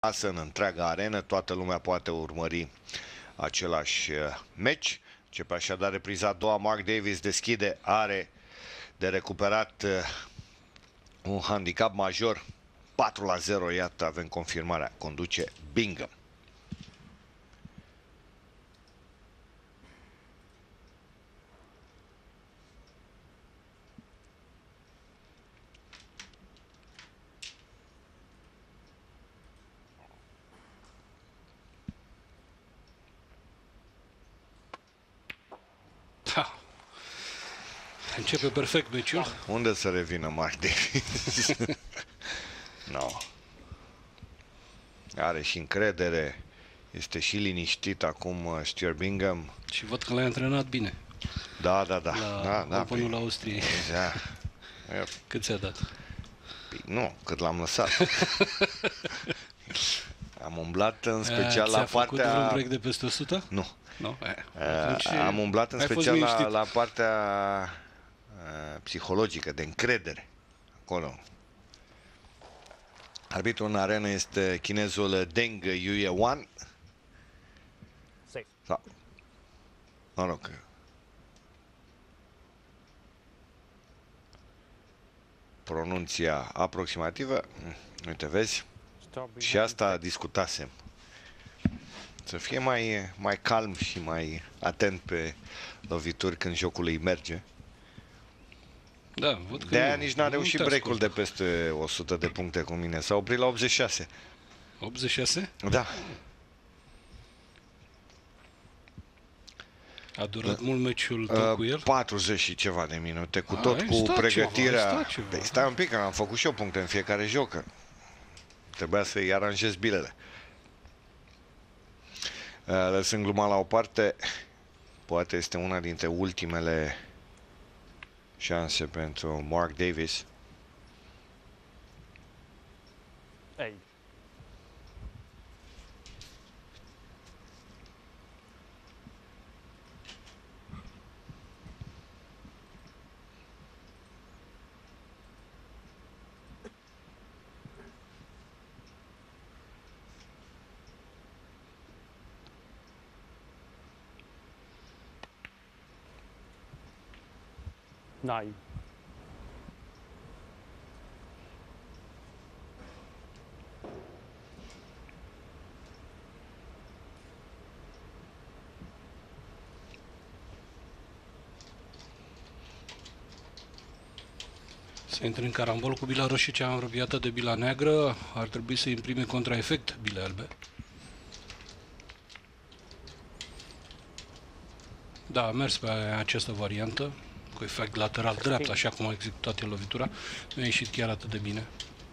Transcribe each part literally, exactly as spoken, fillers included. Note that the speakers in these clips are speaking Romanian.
în întreaga arenă, toată lumea poate urmări același meci. Începe așadar repriza a doua, Mark Davis deschide, are de recuperat un handicap major, patru la zero, iată, avem confirmarea, conduce Bingham. Da. Începe perfect meciul. Unde să revină Mark Davis? No. Are și încredere, este și liniștit acum Stuart Bingham. Și văd că l-ai antrenat bine. Da, da, da. La da, da Openul la Austriei. Da. Cât ți-a dat? Păi, nu, cât l-am lăsat. Am umblat în special la partea... Ți-a făcut vreun break de peste o sută? Nu. Nu? Uh, am umblat în special la, la partea uh, psihologică, de încredere. Acolo. Arbitrul în arenă este chinezul Deng Yuewan. Da. Mă rog. Pronunția aproximativă. Uite, vezi? Și asta discutasem. Să fie mai, mai calm și mai atent pe lovituri când jocul îi merge. Da, văd că de-aia nici n-a reușit break-ul de peste o sută de puncte cu mine. S-a oprit la optzeci și șase. optzeci și șase? Da. A durat uh, mult meciul tău uh, cu el? patruzeci și ceva de minute, cu tot A, cu pregătirea. Ceva, păi stai un pic, că am făcut și eu puncte în fiecare joc. Trebuia să-i aranjez bilele. Lăsând gluma la o parte, poate este una dintre ultimele șanse pentru Mark Davis. Hey. Nine. Să intre în carambol cu bila roșie cea înrobiată de bila neagră, ar trebui să imprime contraefect bile albe. Da, a mers pe această variantă, cu efect lateral drept, așa cum a executat el lovitura. Nu a ieșit chiar atât de bine.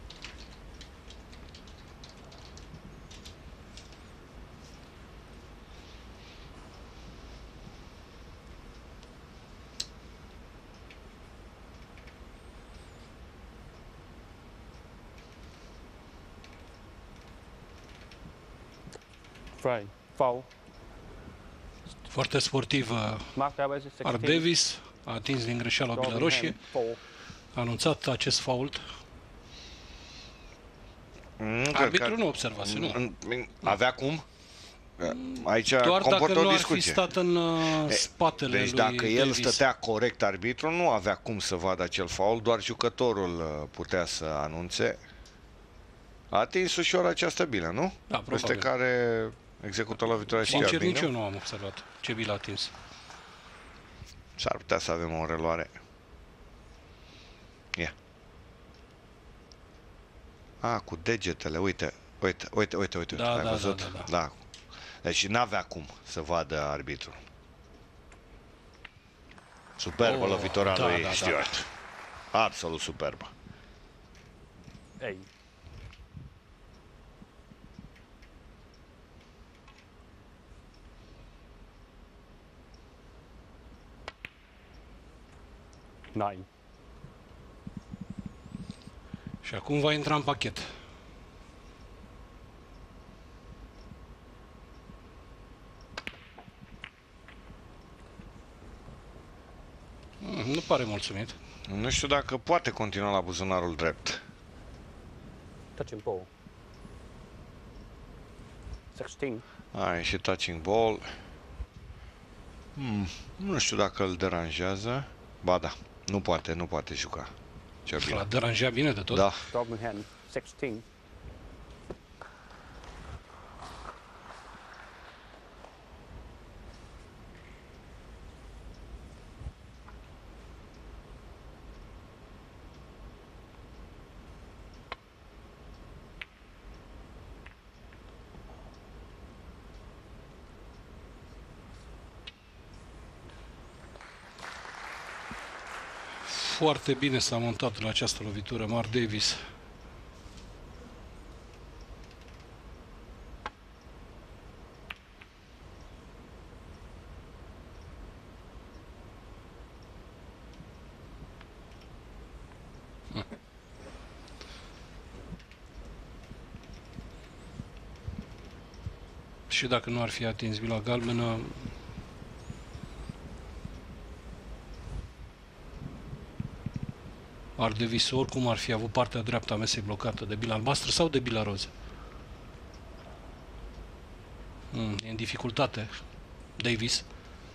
Fry, foul. Foarte sportiv Mark Davis, a atins din greșeala bila roșie, a anunțat acest fault. Arbitrul nu observase, nu? Avea cum? Aici doar dacă nu ar discuție. fi stat în uh, spatele deci lui dacă el Davis. stătea corect, arbitrul nu avea cum să vadă acel fault, doar jucătorul putea să anunțe. A atins ușor această bilă, nu? Da, peste care execută lovitura și sincer, nici eu nu am observat ce bilă a atins. S-ar putea să avem o reluare. Ia. Yeah. A, cu degetele, uite, uite, uite, uite, uite, da, ai da, văzut? Da, da, da. Da. Deci n-avea cum să vadă arbitrul. Superbă oh, lovitura da, lui da, Stuart. Da. Absolut superbă. Ei. Nine. Și acum va intra în pachet. Nu pare mulțumit. Nu știu dacă poate continua la buzunarul drept. Touch and ball. sixteen. A ieșit touching ball. Hmm, nu știu dacă îl deranjează. Ba da, nu poate, nu poate juca. L-a deranjat bine de tot. Da. Birmingham sixteen. Foarte bine s-a montat la această lovitură Mark Davis. Hm. Și dacă nu ar fi atins bila galbenă, Mark Davis oricum ar fi avut partea dreaptă a mesei blocată de bila albastră sau de bila roză. Mm, e în dificultate Davis.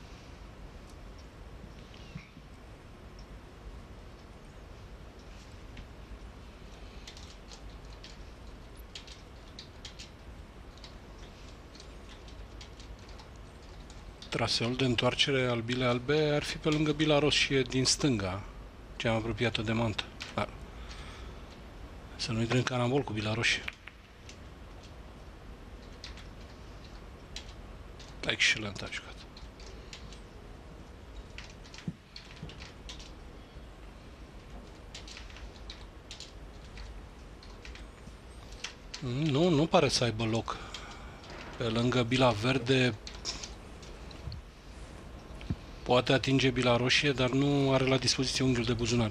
Traseul de întoarcere al bilei albe ar fi pe lângă bila roșie din stânga, cea mai apropiată de mantă. Dar să nu intre în carambol cu bila roșie. Excelent a jucat. Nu, nu pare să aibă loc. Pe lângă bila verde poate atinge bila roșie, dar nu are la dispoziție unghiul de buzunar.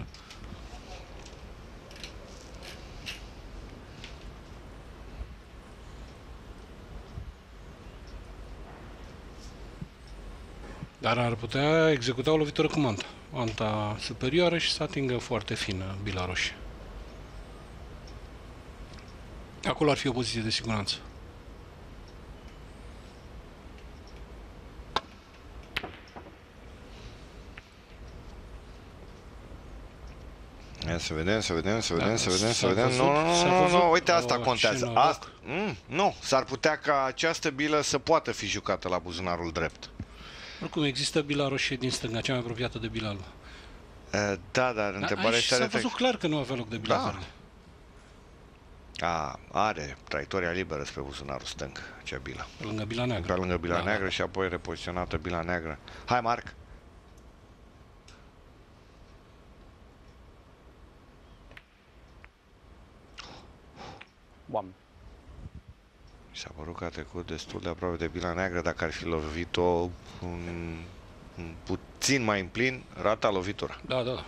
Dar ar putea executa o lovitură cu manta. Manta superioară și să atingă foarte fină bila roșie. Acolo ar fi o poziție de siguranță. Ia să vedem, să vedem, să vedem, da, să vedem, să vedem. Nu, nu, nu, nu, uite, asta contează. Asta, mm, nu, s-ar putea ca această bilă să poată fi jucată la buzunarul drept. Oricum, există bila roșie din stânga, cea mai apropiată de bila albă. Uh, da, dar întrebarea este... S-a văzut clar că nu avea loc de bila verde. A, are traiectoria liberă spre buzunarul stâng, acea bilă. Pe lângă bila neagră. Pe lângă bila da, neagră da. Și apoi repoziționată bila neagră. Hai, Marc! One. Mi s-a părut că a trecut destul de aproape de bila neagră. Dacă ar fi lovit-o un, un puțin mai în plin, rata lovitura. Da, da.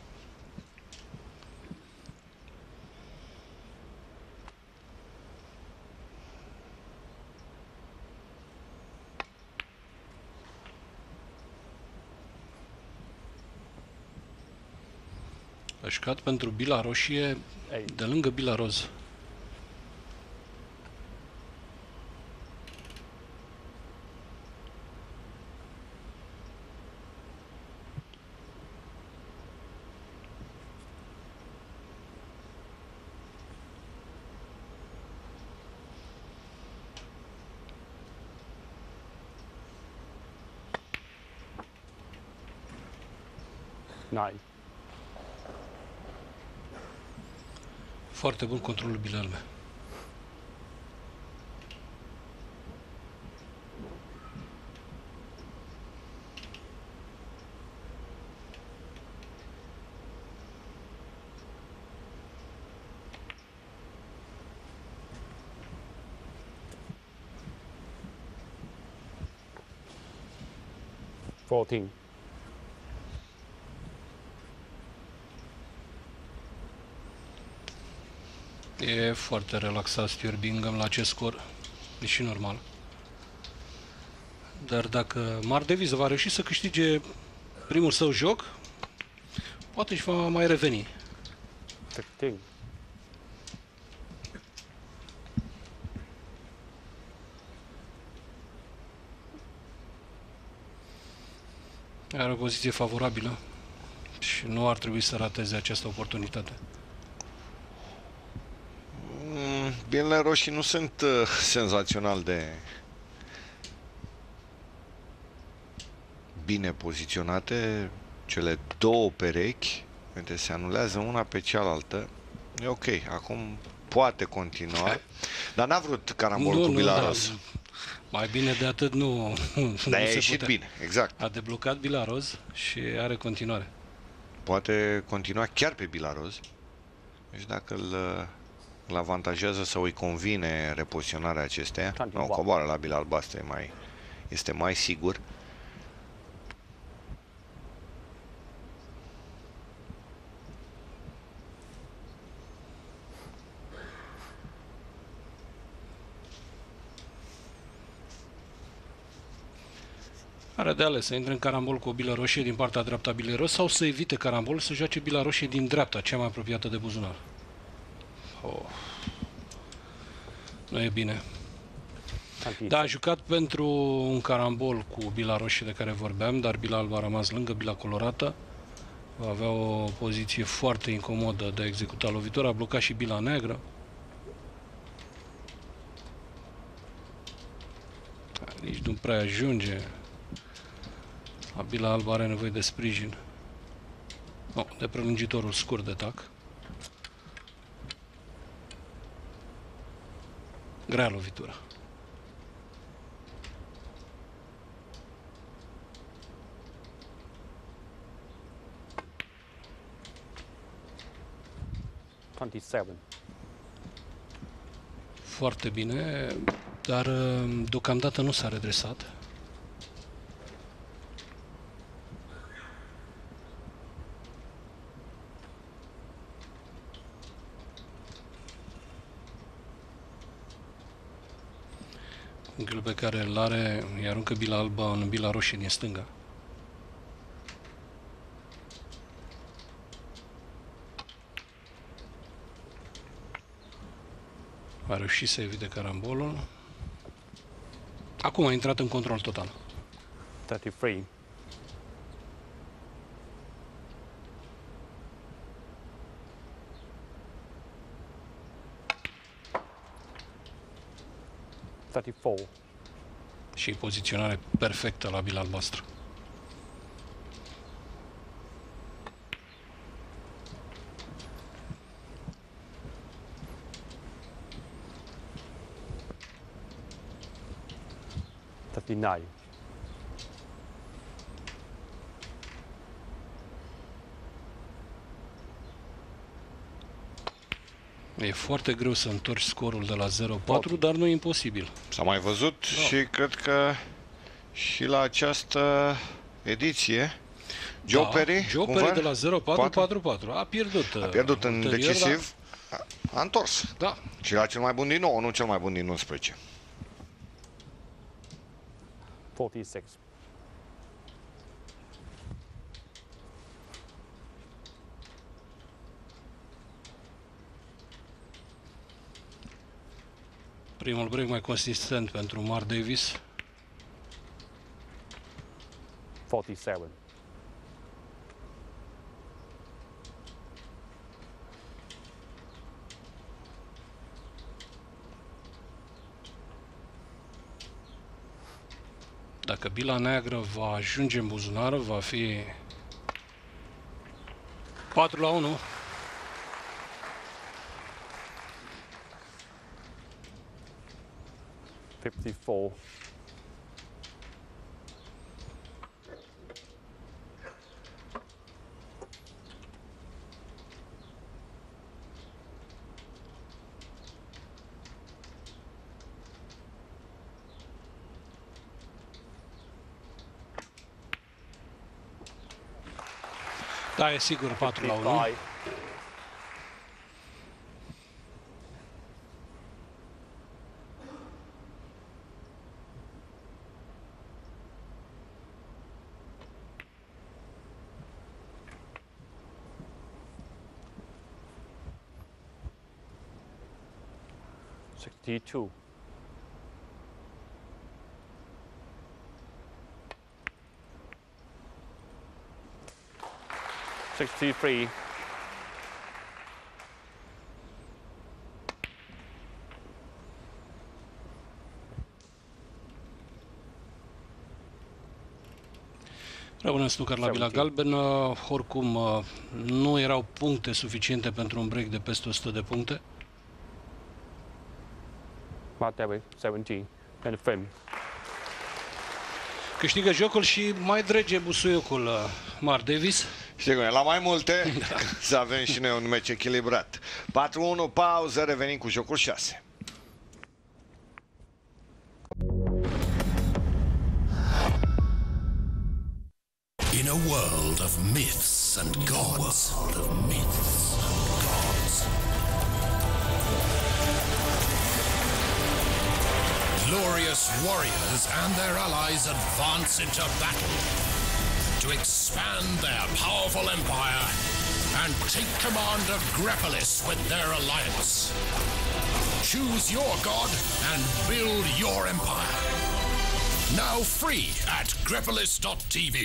A jucat pentru bila roșie de lângă bila roz. Nine. Foarte bun controlul bilei albe. Fourteen. E foarte relaxat Stuart Bingham la acest scor, e și normal. Dar dacă Mark Davis va reuși să câștige primul său joc, poate își va mai reveni. Are o poziție favorabilă și nu ar trebui să rateze această oportunitate. Mm, Binele roșii nu sunt uh, senzațional de bine poziționate. Cele două perechi, uite, se anulează una pe cealaltă. E ok, acum poate continua. Dar n-a vrut carambol cu Bilaros. Da, mai bine de atât nu, Dar nu a se ieșit putea. bine, exact. A deblocat Bilaros și are continuare. Poate continua chiar pe Bilaros. Deci dacă îl, îl avantajează sau îi convine repoziționarea acesteia, nu, coboară la bila albastră, mai, este mai sigur. Are de ales să intre în carambol cu o bilă roșie din partea dreaptă a bilei roșii sau să evite carambol, să joace bila roșie din dreapta, cea mai apropiată de buzunar. Oh. Nu e bine. Da, a jucat pentru un carambol cu bila roșie de care vorbeam, dar bila albă a rămas lângă bila colorată. Va avea o poziție foarte incomodă de a executa lovitura, a blocat și bila neagră. Nici nu prea ajunge. La bila albă are nevoie de sprijin. No, de prelungitorul scurt de tac. Grea lovitură. douăzeci și șapte. Foarte bine, dar deocamdată nu s-a redresat. Unghiul pe care îl are, îi aruncă bila albă în bila roșie din stânga. A reușit să evite carambolul. Acum a intrat în control total. treizeci și trei. treizeci și patru. Și poziționare perfectă la bila albastră. treizeci și nouă. E foarte greu să întorci scorul de la zero patru, dar nu e imposibil. S-a mai văzut Da. și cred că și la această ediție Joe Da, Perry, Joe cumva, Perry de la zero patru patru. patru patru. A pierdut. a pierdut în ulterior, decisiv, a, a întors. Da. Și la cel mai bun din nou, nu cel mai bun din unsprezece. patruzeci și șase. Primul break mai consistent pentru Mark Davis. patruzeci și șapte. Dacă bila neagră va ajunge în buzunar, va fi patru la unu. cincizeci și patru. Da, e sigur patru la unu. cincizeci și cinci. șaizeci și doi. sixty-three. Rămâne snooker la bila galbenă. Oricum, nu erau puncte suficiente pentru un break de peste o sută de puncte. Mark Davis, seventeen. And frame. Câștigă jocul și mai drege busuiocul Mark Davis. Știi cum e, la mai multe, să avem și noi un meci echilibrat. patru unu, pauză, revenim cu jocul șase. In a world of myths and gods, world of myths and gods, glorious warriors and their allies advance into battle to expand their powerful empire and take command of Grepolis with their alliance. Choose your god and build your empire. Now free at grepolis dot t v.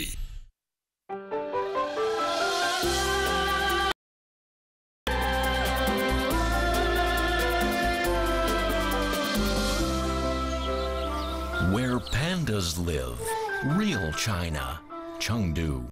Where pandas live, real China, Chengdu.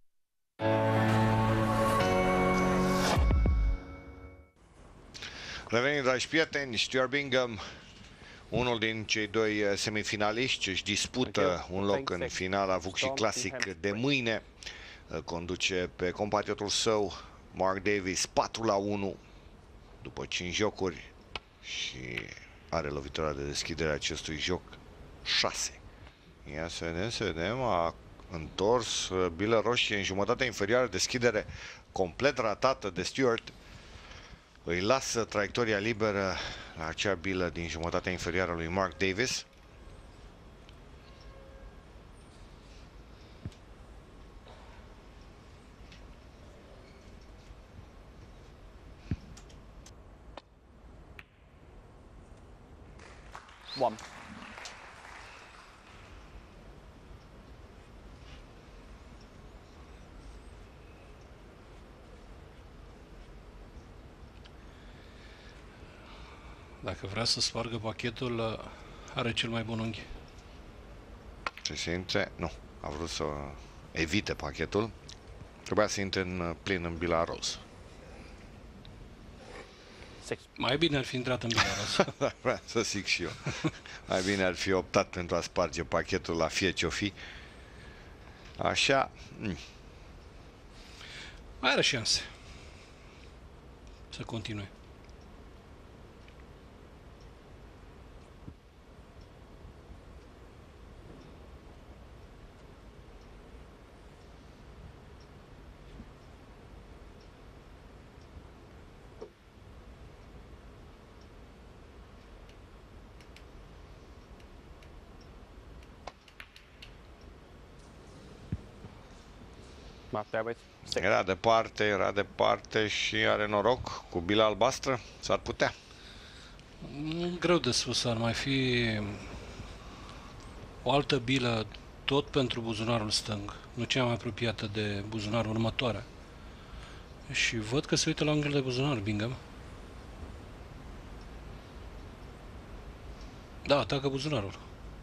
Revenim, dragi prieteni, Stuart Bingham, unul din cei doi semifinaliști, își dispută un loc în final, a avut și clasic de mâine, conduce pe compatriotul său, Mark Davis, patru la unu, după cinci jocuri și are lovitura de deschidere a acestui joc șase. Ia să vedem, să vedem, a întors bilă roșie în jumătatea inferioară, deschidere complet ratată de Stuart. Îi lasă traiectoria liberă la acea bilă din jumătatea inferioară lui Mark Davis. One. Dacă vrea să spargă pachetul, are cel mai bun unghi. Ce se intre? Nu. A vrut să evite pachetul. Trebuia să intre în plin în bila roz. Mai bine ar fi intrat în bila roz. Da, vreau să zic și eu. Mai bine ar fi optat pentru a sparge pachetul la fie ce-o fi. Așa. Mm. Mai are șanse să continue. Era departe, era departe și are noroc cu bila albastră, s-ar putea. Greu de spus, ar mai fi o altă bilă tot pentru buzunarul stâng, nu cea mai apropiată de buzunarul următoare. Și văd că se uită la unghiul de buzunar, Bingham. Da, atacă buzunarul.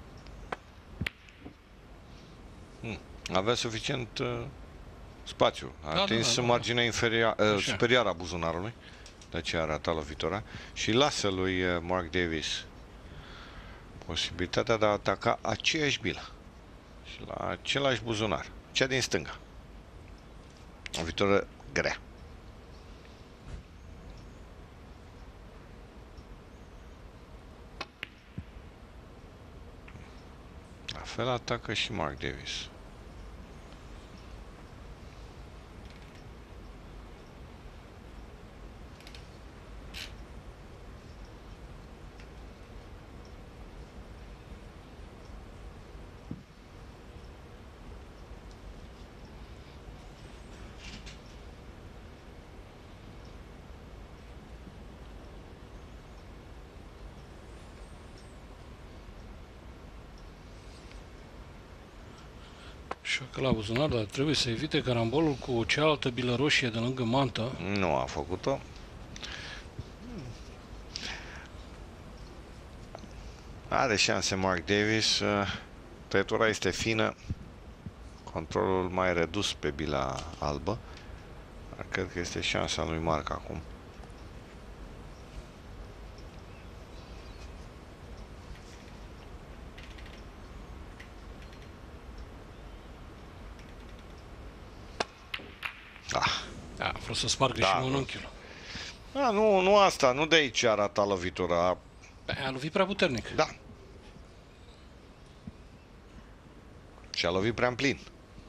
Hmm. Avea suficient uh, spațiu. A da, atins da, da, marginea inferioară, uh, superioară a buzunarului. De aceea a ratat lovitura. Și lasă lui uh, Mark Davis posibilitatea de a ataca aceeași bilă. Și la același buzunar. Cea din stânga. O lovitură grea. La fel atacă și Mark Davis. Așa că la buzunar, dar trebuie să evite carambolul cu cealaltă bilă roșie de lângă mantă. Nu a făcut-o. Are șanse Mark Davis. Tăietura este fină. Controlul mai redus pe bila albă. Dar cred că este șansa lui Mark acum. Ah. Da, a vrut să spargă Da, și un unchiul. Da, nu, nu asta, nu de aici arată lovitura. A lovit prea puternic. Da. Și a lovit prea în plin.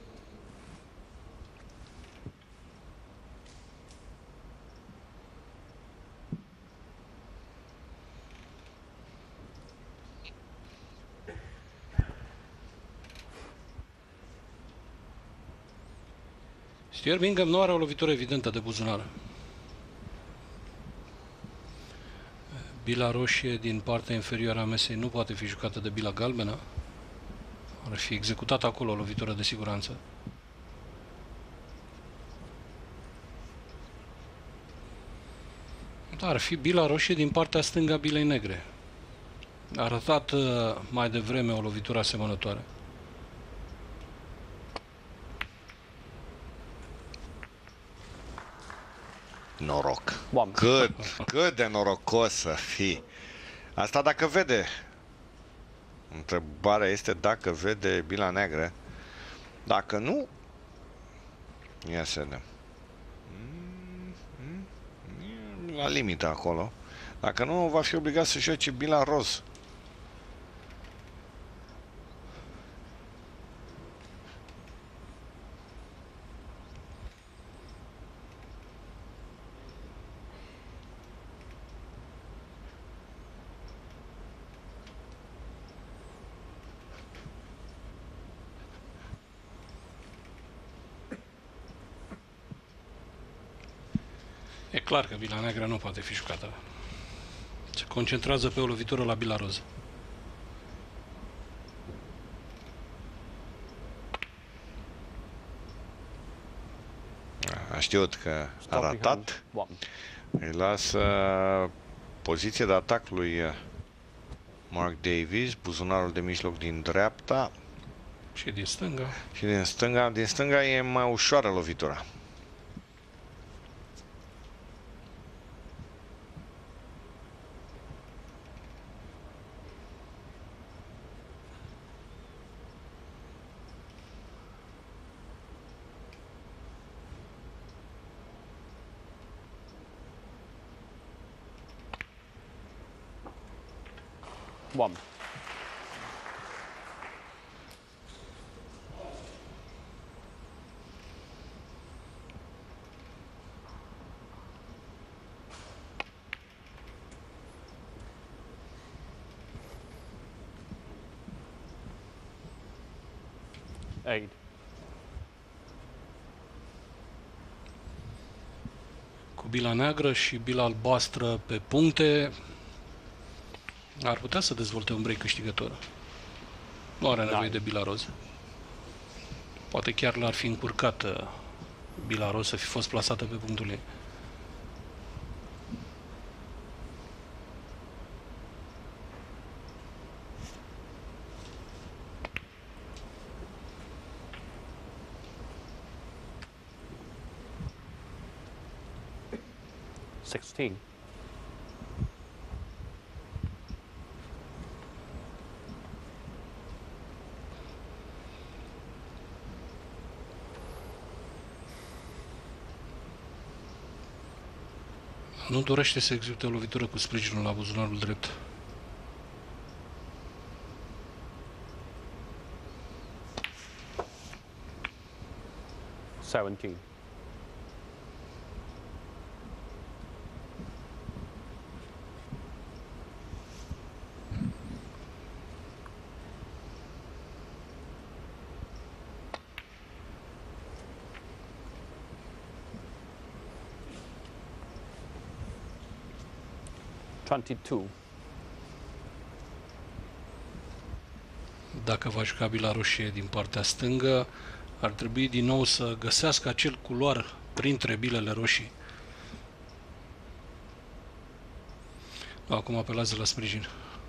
Stuart Bingham nu are o lovitură evidentă de buzunar. Bila roșie din partea inferioară a mesei nu poate fi jucată de bila galbenă. Ar fi executată acolo o lovitură de siguranță. Dar ar fi bila roșie din partea stângă a bilei negre. A arătat mai devreme o lovitură asemănătoare. Noroc. One. Cât, cât de norocos să fii. Asta dacă vede. Întrebarea este dacă vede bila neagră. Dacă nu, ia să vedem. La limită acolo. Dacă nu, va fi obligat să joace bila roz. E clar că bila neagră nu poate fi jucată. Se concentrează pe o lovitură la bila roză. A știut că a ratat. Îi lasă poziție de atac lui Mark Davis, buzunarul de mijloc din dreapta. Și din stânga. Și din stânga. Din stânga e mai ușoară lovitura. One. Eight. Cu bila neagră și bila albastră pe puncte, ar putea să dezvolte un break câștigător. Nu are nevoie de bila roză. Poate chiar l-ar fi încurcat bila roză să fi fost plasată pe punctul ei. Sixteen. Nu dorește să execute o lovitură cu sprijinul la buzunarul drept. Seventeen. Twenty-two. Dacă va juca bila roșie din partea stângă, ar trebui din nou să găsească acel culoar printre bilele roșii. Acum apelează la sprijin.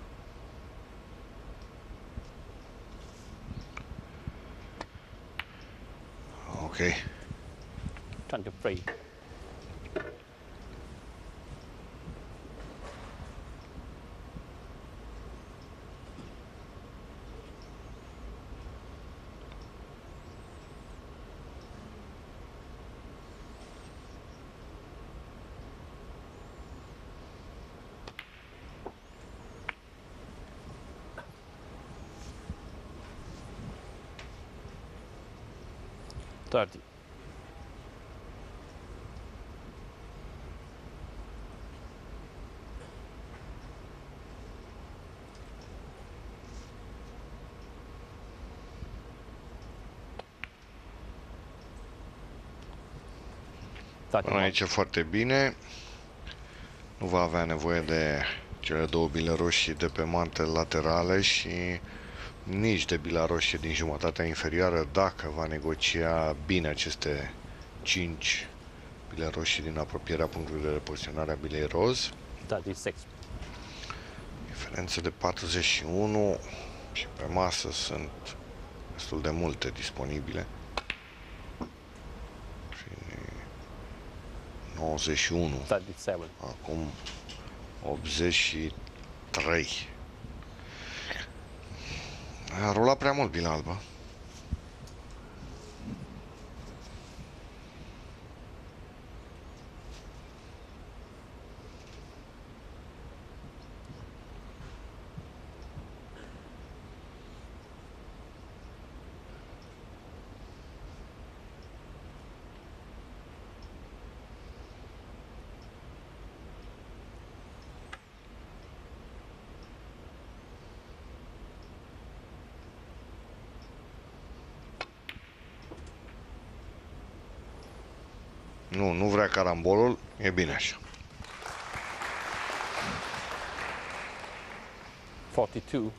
Ok. twenty-three. thirty. Până aici foarte bine. Nu va avea nevoie de cele două bile roșii de pe mantele laterale și nici de bila roșie din jumătatea inferioară dacă va negocia bine aceste cinci bile roșii din apropierea punctului de repoziționare a bilei roz. thirty-six. Diferență de patruzeci și unu și pe masă sunt destul de multe disponibile. nouăzeci și unu. thirty-seven. Acum optzeci și trei. A rulat prea mult bila albă. Nu, nu vrea carambolul, e bine așa. forty-two.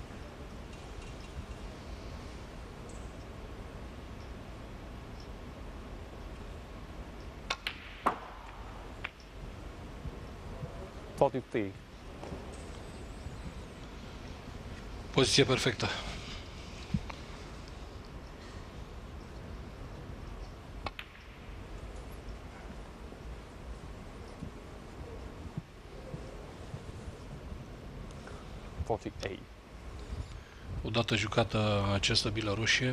forty-three. Poziție perfectă. forty-eight. Odată jucată această bilă roșie,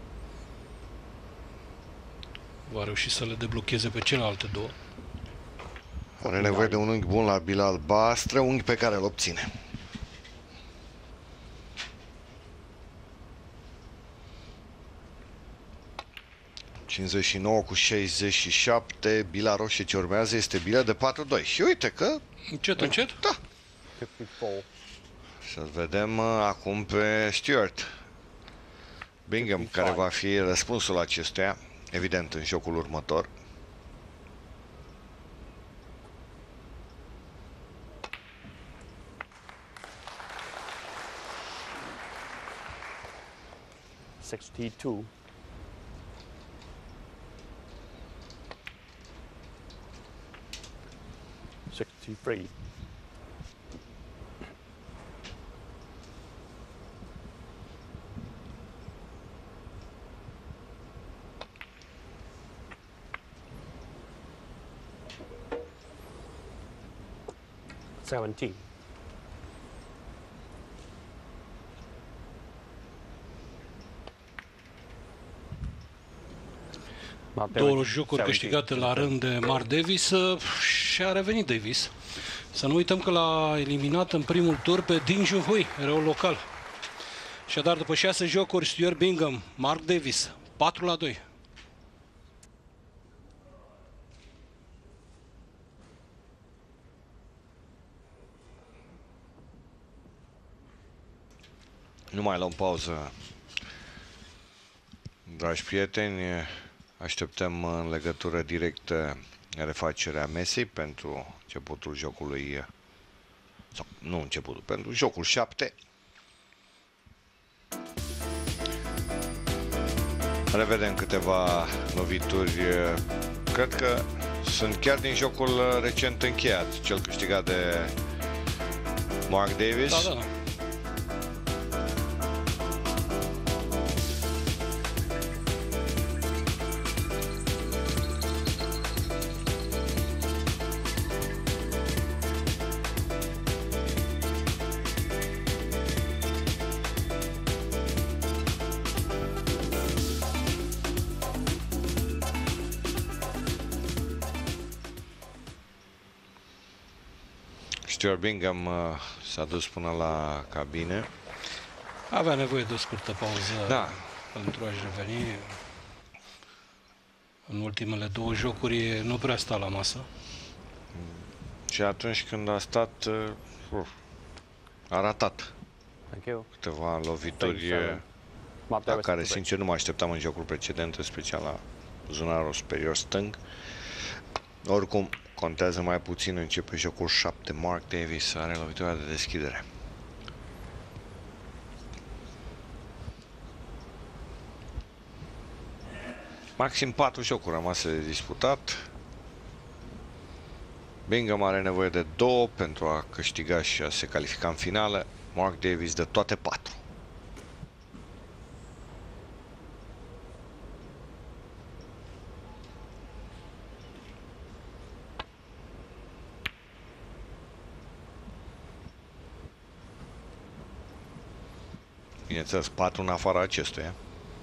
va reuși să le deblocheze pe celelalte două. Are nevoie de un unghi bun la bila albastră, unghi pe care îl obține. cincizeci și nouă cu șaizeci și șapte, bila roșie ce urmează este bila de patru doi. Și uite că... Încet, încet? Da. fifty-four. Să vedem uh, acum pe Stuart Bingham, care va fi răspunsul acestuia, evident, în jocul următor. sixty-two. sixty-three. seventeen. Două jocuri câștigate la rând de Mark Davis și a revenit Davis. Să nu uităm că l-a eliminat în primul tur pe Ding Junhui, eroul local. Așadar, după șase jocuri, Stuart Bingham, Mark Davis, patru la doi. Nu mai luăm pauză, dragi prieteni. Așteptăm în legătură directă refacerea mesei pentru începutul jocului, sau nu începutul, pentru jocul șapte. Revedem câteva lovituri. Cred că sunt chiar din jocul recent încheiat, cel câștigat de Mark Davis. Da, da. Stuart Bingham uh, s-a dus până la cabine. Avea nevoie de o scurtă pauză, da, pentru a-și reveni. În ultimele două jocuri nu prea sta la masă. Și atunci când a stat, uh, a ratat Thank you. câteva lovituri la care, sincer, nu mă așteptam în jocul precedent, în special la buzunarul superior stâng. Oricum, contează mai puțin, începe jocul șapte. Mark Davis are lovitura de deschidere. Maxim patru jocuri rămase de disputat. Bingham are nevoie de două pentru a câștiga și a se califica în finală. Mark Davis de toate patru. Bineînțeles, patru în afara acestuia.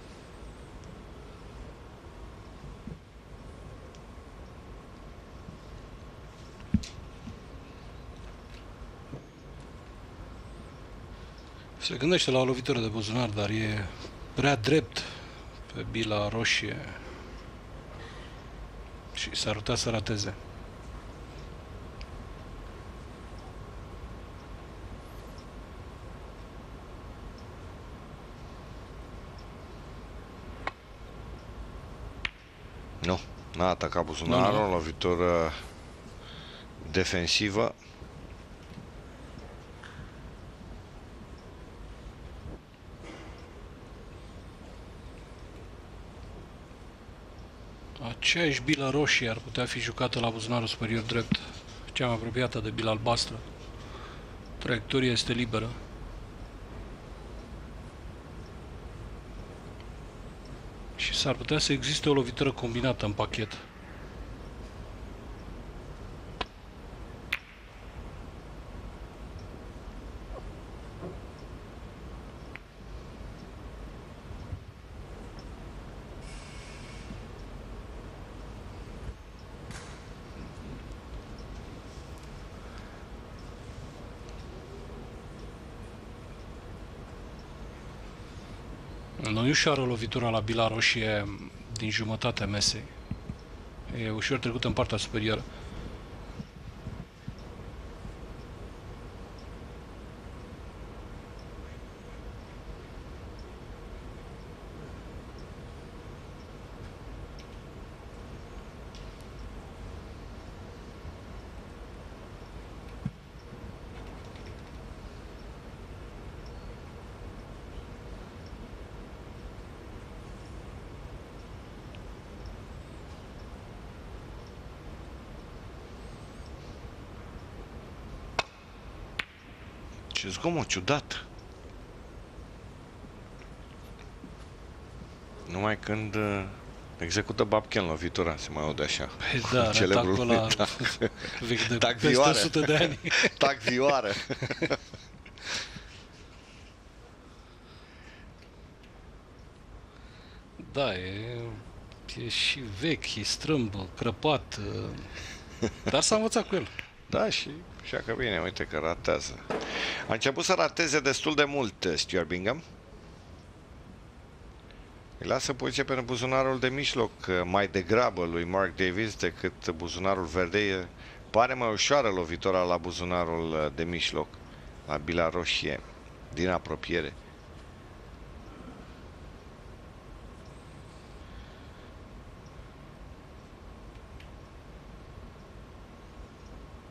Se gândește la o lovitură de buzunar, dar e prea drept pe bila roșie și s-ar putea să rateze. Nu, n-a atacat buzunarul, nu, nu. Lovitură defensivă. Aceeași bilă roșie ar putea fi jucată la buzunarul superior drept, cea mai apropiată de bila albastră. Traiectoria este liberă. Și s-ar putea să existe o lovitură combinată în pachet. Nu e ușoară lovitura la bila roșie din jumătatea mesei. E ușor trecută în partea superioară. Ce zgomot ciudat. Numai când uh, execută Babken lovitura, se mai aude așa. Păi da, atacul ăla vechi de peste o sută de ani. Tac vioară. Da, e, e și vechi, e strâmb, crăpat, dar s-a învățat cu el. Da, și așa că bine, uite că ratează. A început să rateze destul de mult Stuart Bingham. Îi lasă poziție pentru buzunarul de mijloc mai degrabă lui Mark Davis decât buzunarul verde. Pare mai ușoară lovitura la buzunarul de mijloc, la bila roșie, din apropiere.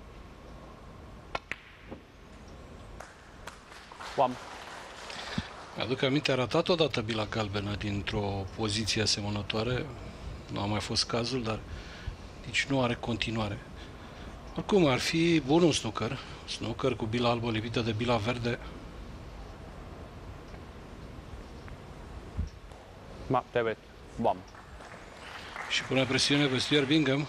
One. Mi-aduc aminte, a ratat odată bila galbenă dintr-o poziție asemănătoare. Nu a mai fost cazul, dar nici nu are continuare. Oricum, ar fi bun un snooker. Snooker cu bila albă lipită de bila verde. Mark David, one. Și pune presiune pe Stuart Bingham.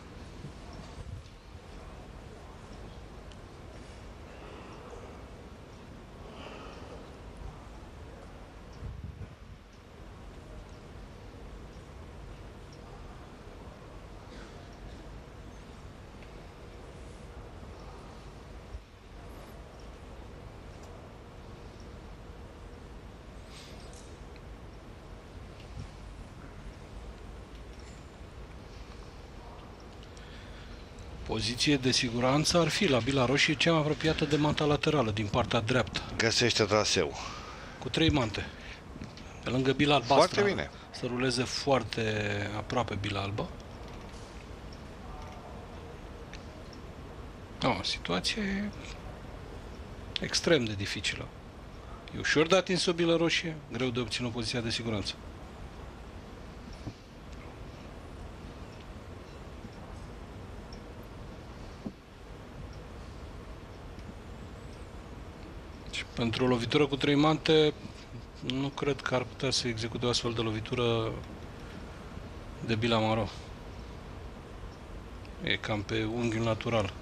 Poziție de siguranță ar fi la bila roșie cea mai apropiată de manta laterală, din partea dreaptă. Găsește traseu. Cu trei mante. Pe lângă bila albastră. Foarte bine. Să ruleze foarte aproape bila albă. No, situația e extrem de dificilă. E ușor de atins o bilă roșie, greu de obținut poziția de siguranță. Pentru o lovitură cu trei mante, nu cred că ar putea să execute o astfel de lovitură de bila maro. E cam pe unghiul natural.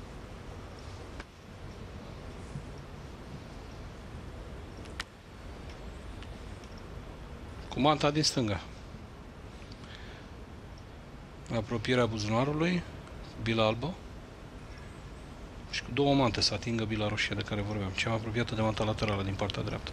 Cu manta din stânga. Apropierea buzunarului, bila albă. Și cu două mante să atingă bila roșie de care vorbeam, cea mai apropiată de manta laterală din partea dreaptă.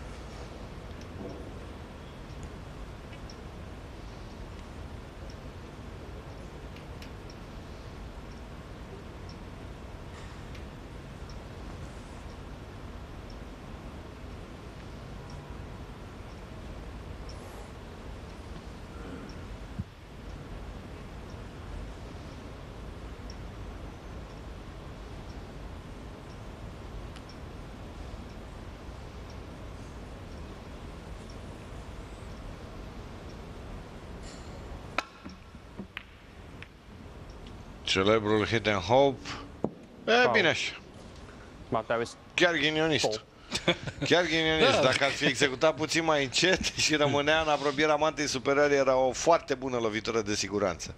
Celebrul hit and hope. E, Wow. bine așa. Mark Davis, Chiar ghinionist. Chiar ghinionist. Da. Dacă ar fi executat puțin mai încet și rămânea în apropierea mantei superioare, era o foarte bună lovitură de siguranță.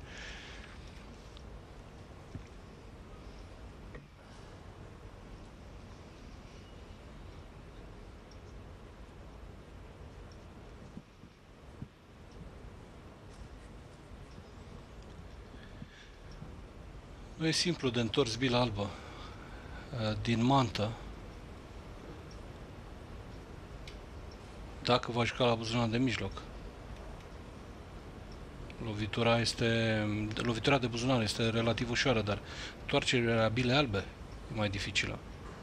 Nu e simplu de întors bila albă din mantă. Dacă va juca la buzunar de mijloc. Lovitura este lovitura de buzunar este relativ ușoară, dar întoarcerea bilei albe e mai dificilă.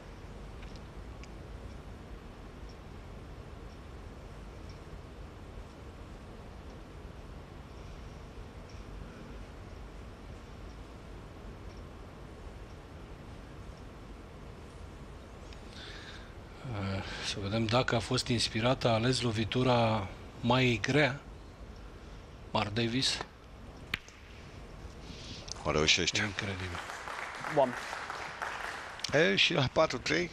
Să vedem dacă a fost inspirată, a ales lovitura mai grea. Mark Davis. O reușește. Incredibil. one. E, și la patru trei.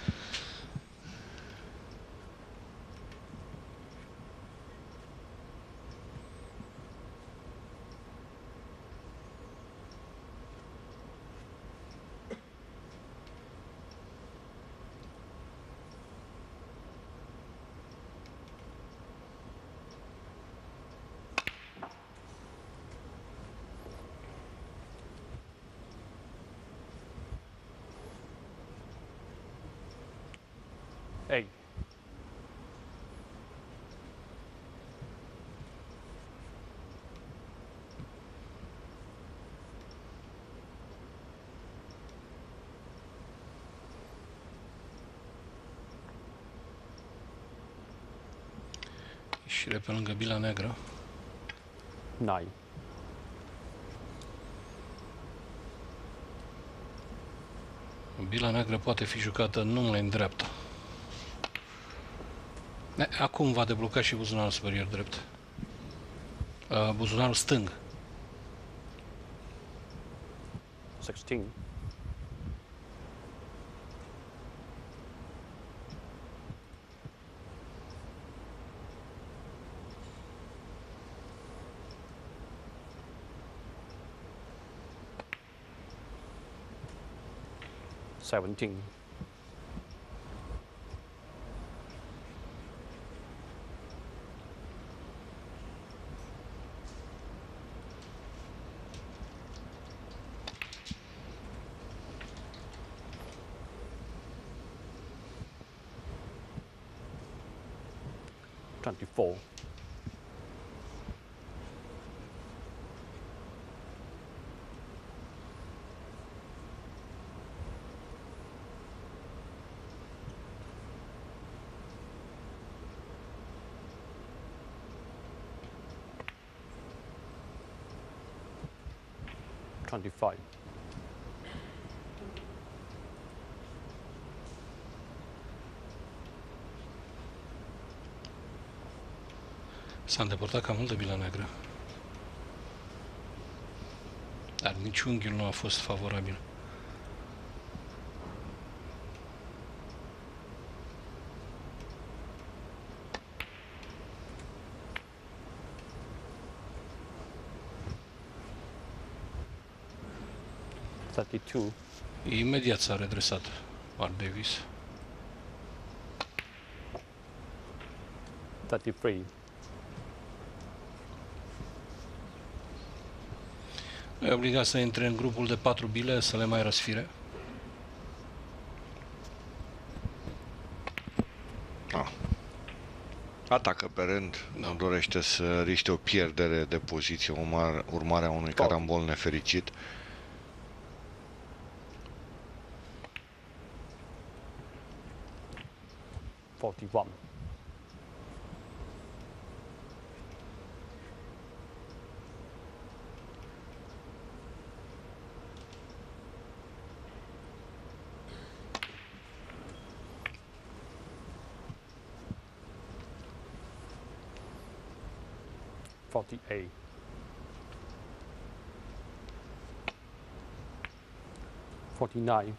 Eight. Ieșire pe lângă bila neagră. Nine. Bila neagră poate fi jucată numai în dreapta. Acum va debloca și buzunarul superior drept. Uh, buzunarul stâng. sixteen. Seventeen. Twenty-four. Twenty-five. S-a îndepărtat cam mult de bila neagră. Dar nici unghiul nu a fost favorabil. Thirty-two. Imediat s-a redresat Mark Davis. Thirty-three. E obligat să intre în grupul de patru bile, să le mai răsfire. Ah. Atacă pe rând, nu dorește să riște o pierdere de poziție, urmare, urmarea unui carambol nefericit. Forty-one. Forty-eight. Forty-nine.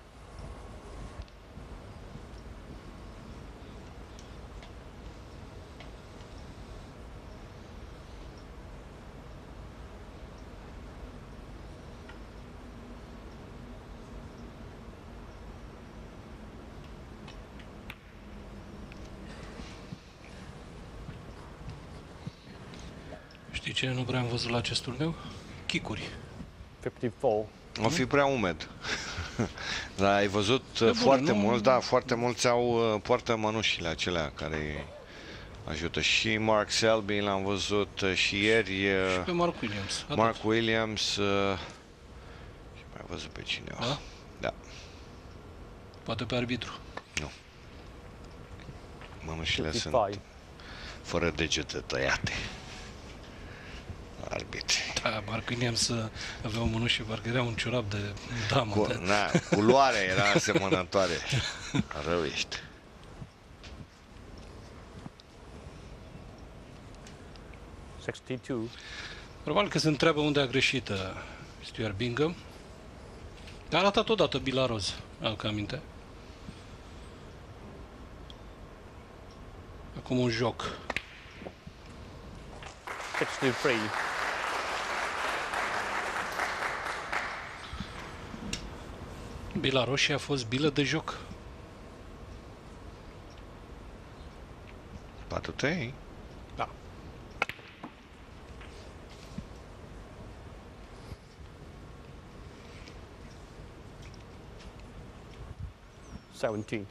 Știi ce nu prea am văzut la acest turneu? Chicuri. Fifty-four. O fi prea umed. Dar ai văzut bună, foarte nu- mulți, da, foarte mulți au, poartă mănușile acelea care îi ajută. Și Mark Selby l-am văzut și ieri, Și pe Mark Williams. Atât. Mark Williams uh, și mai văzut pe cineva. Da? Da. Poate pe arbitru. Mănușile sunt Fifty-five. fără degete tăiate. Arbitri. Da, Mark Williams uh, avea o mânușă, parcă era un ciorap de damă. Cu, de... na, culoarea era asemănătoare. Rău ești. Sixty-two. Probabil că se întreabă unde a greșit uh, Stuart Bingham. A arătat odată Bilaroz, am aminte. Acum un joc. Sixty-three. Bila roșie a fost bilă de joc. patru trei. Da. Seventeen.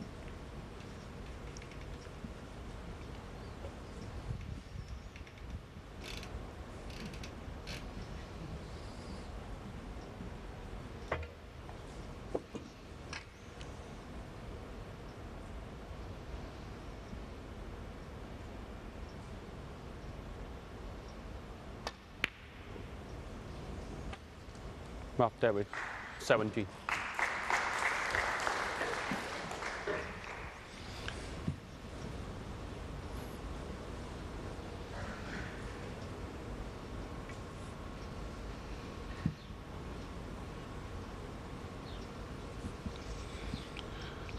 Mark Davis. Seventy.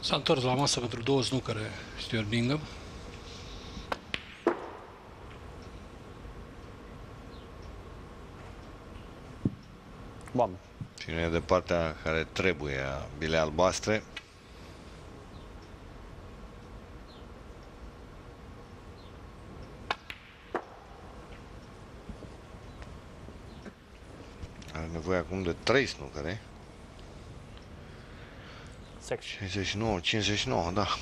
S-a întors la masă pentru două snucere Stuart Bingham. One. Cine e de partea care trebuie a bilei albastre. Are nevoie acum de trei snucere. Six. șaizeci și nouă, cincizeci și nouă, da.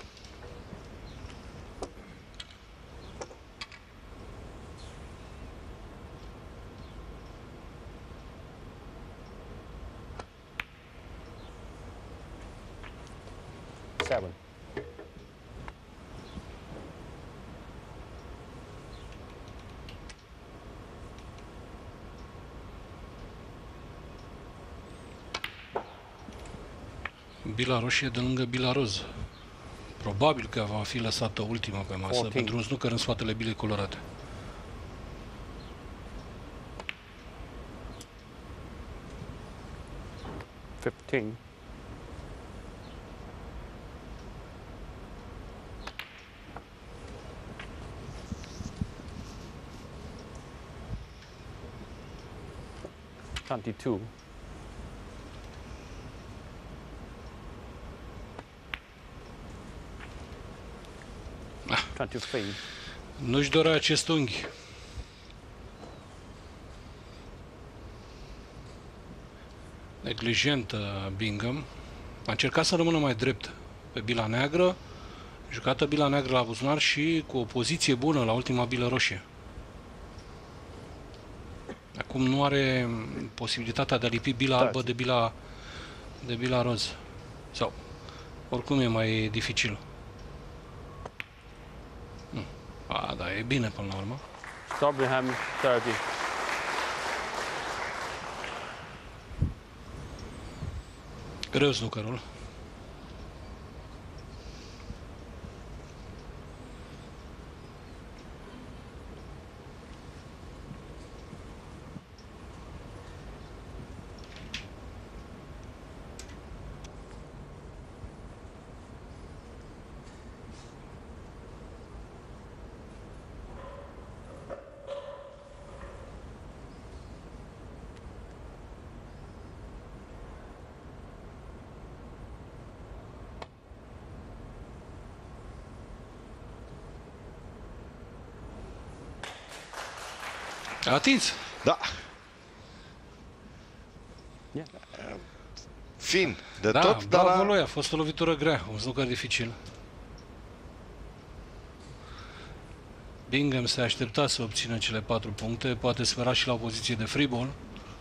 Seven. Bila roșie de lângă bila roz. Probabil că va fi lăsată ultima pe masă fourteen. pentru un snooker în spatele bilei colorate. Fifteen. Twenty-two. Twenty-three. Nu-și dorea acest unghi. Neglijent Bingham. A încercat să rămână mai drept pe bila neagră, jucată bila neagră la buzunar și cu o poziție bună la ultima bilă roșie. Acum nu are posibilitatea de a lipi bila albă de bila, de bila roz. Sau, oricum e mai dificil. Hmm. A, da, e bine până la urmă. Sobreham thirty. Greu snookerul. A atins. Da. Yeah. Fin de Da, tot, dar bravo a... lui, a fost o lovitură grea, un snooker dificil. Bingham se aștepta să obțină cele patru puncte, poate spera și la o poziție de free ball.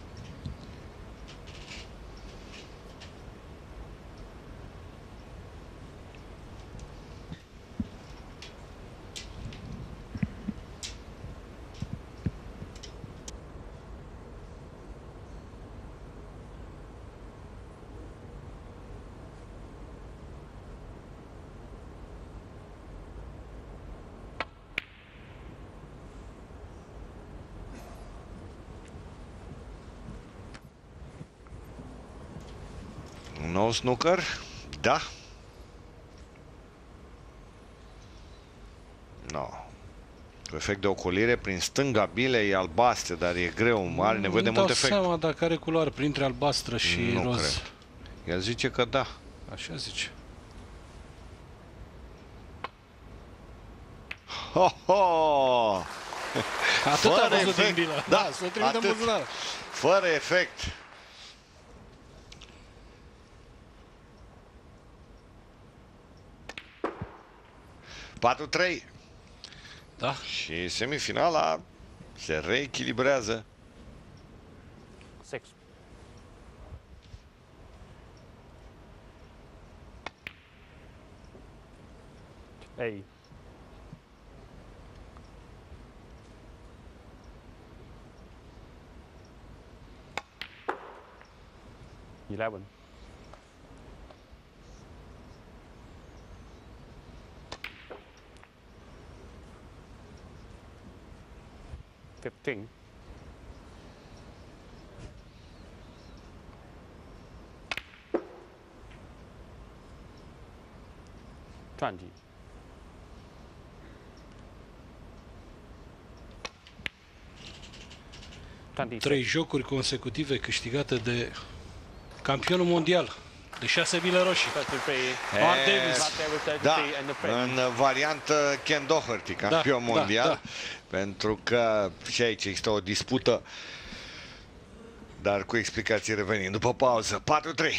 Un nou snooker? Da. No. Cu efect de ocolire prin stânga bilei albastre, dar e greu, are nevoie de Nu mult dau efect. seama dacă are culoare printre albastră și Nu roz. cred. El zice că da. Așa zice. Ho, ho! Atât a Fără văzut din efect. bilă. Da, Da, să o trimită în atât. buzunar. Fără efect. patru trei. Da. Și semifinala se reechilibrează. Six. A. Eleven. Fifteen. twenty. Trei jocuri consecutive câștigate de campionul mondial, de șase bile roșii. Mark Davis. Da, în variantă Ken Doherty, campion da, mondial, da, da. pentru că și aici există o dispută, dar cu explicații revenind după pauză. patru trei.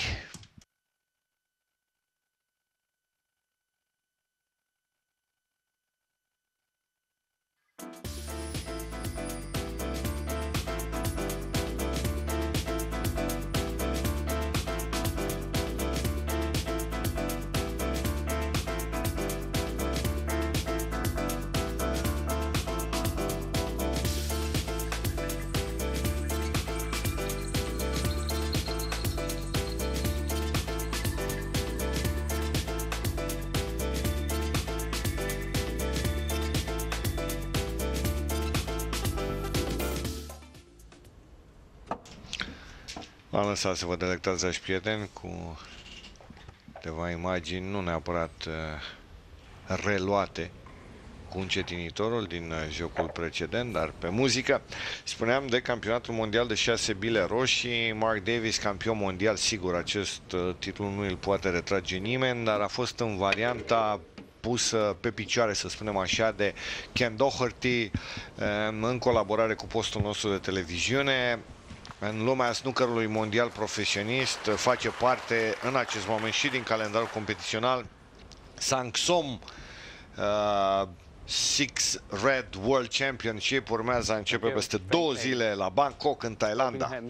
Am lăsat să vă delectați, dragi prieteni, cu câteva imagini, nu neapărat uh, reluate cu încetinitorul din uh, jocul precedent, dar pe muzică. Spuneam de campionatul mondial de șase bile roșii, Mark Davis, campion mondial, sigur, acest uh, titlu nu îl poate retrage nimeni, dar a fost în varianta pusă pe picioare, să spunem așa, de Ken Doherty, uh, în colaborare cu postul nostru de televiziune. În lumea snookerului mondial profesionist, face parte în acest moment și din calendarul competițional Sang Som uh, Six Red World Championship. Urmează a începe peste două zile la Bangkok, în Thailanda.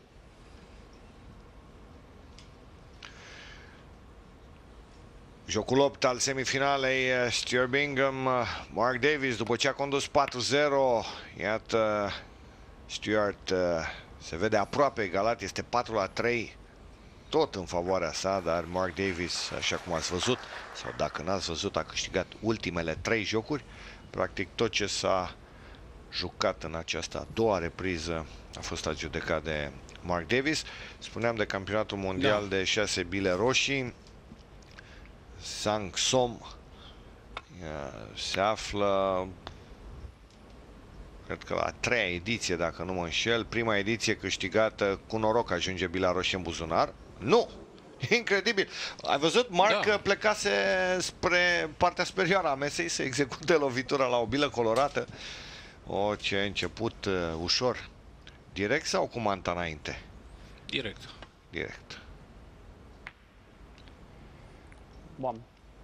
Jocul opt al semifinalei, Stuart Bingham, Mark Davis, după ce a condus patru zero, iată, Stuart uh, se vede aproape egalat, este patru la trei, tot în favoarea sa, dar Mark Davis, așa cum ați văzut, sau dacă n-ați văzut, a câștigat ultimele trei jocuri. Practic tot ce s-a jucat în această a doua repriză a fost adjudecat de Mark Davis. Spuneam de campionatul mondial da. de șase bile roșii. Sang Som se află, cred că la a treia ediție, dacă nu mă înșel. Prima ediție câștigată, cu noroc ajunge bila roșie în buzunar. Nu! Incredibil! Ai văzut? Mark da. plecase spre partea superioară a mesei să execute lovitura la o bilă colorată. O, ce început uh, ușor. Direct sau cu manta înainte? Direct. Direct. One.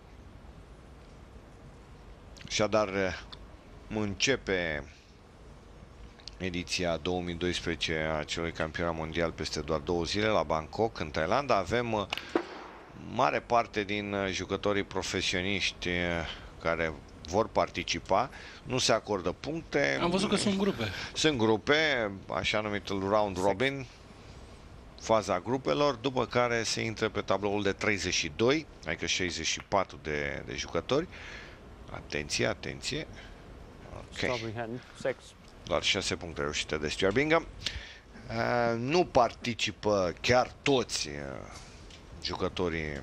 Așadar, începe ediția două mii doisprezece a celui campionat mondial peste doar două zile la Bangkok, în Thailanda. Avem mare parte din jucătorii profesioniști care vor participa. Nu se acordă puncte. Am văzut că sunt grupe. Sunt grupe, așa numitul round robin, faza grupelor, după care se intră pe tabloul de treizeci și doi, adică șaizeci și patru de, de jucători. Atenție, atenție. Ok. Doar șase puncte reușite de Stuart Bingham. Uh, nu participă chiar toți uh, jucătorii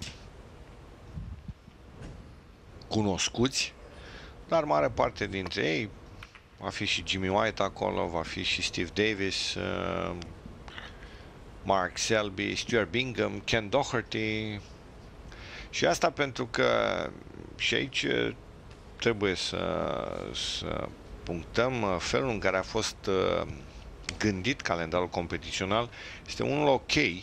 cunoscuți, dar mare parte dintre ei. Va fi și Jimmy White acolo, va fi și Steve Davis, uh, Mark Selby, Stuart Bingham, Ken Doherty. Și asta pentru că și aici trebuie să, să punctăm felul în care a fost uh, gândit calendarul competițional. Este unul ok, uh,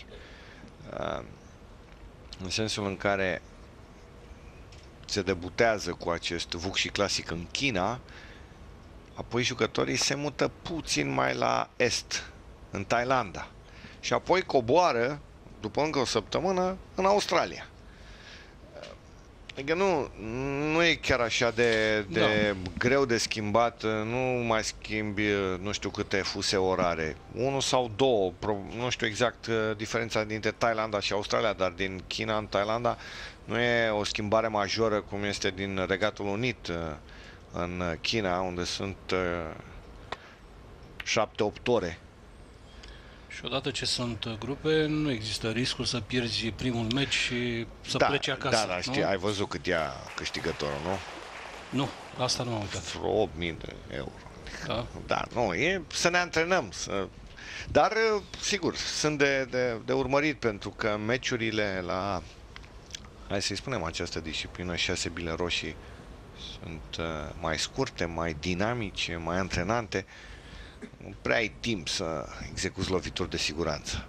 în sensul în care se debutează cu acest Wuxi Classic în China, apoi jucătorii se mută puțin mai la est, în Thailanda, și apoi coboară după încă o săptămână în Australia. Adică nu, nu e chiar așa de, de da. greu de schimbat, nu mai schimbi nu știu câte fuse orare, unul sau două, nu știu exact diferența dintre Thailanda și Australia, dar din China în Thailanda nu e o schimbare majoră cum este din Regatul Unit în China, unde sunt șapte opt ore. Și odată ce sunt grupe, nu există riscul să pierzi primul meci și să da, pleci acasă. Da, da, știi, nu? ai văzut cât ia câștigătorul, nu? Nu, asta nu am uitat. Vreo opt mii de euro. Da? Da, nu, e să ne antrenăm, să... Dar, sigur, sunt de, de, de urmărit, pentru că meciurile la, hai să-i spunem, această disciplină, șase bile roșii, sunt uh, mai scurte, mai dinamice, mai antrenante. Nu prea ai timp să execuți lovituri de siguranță.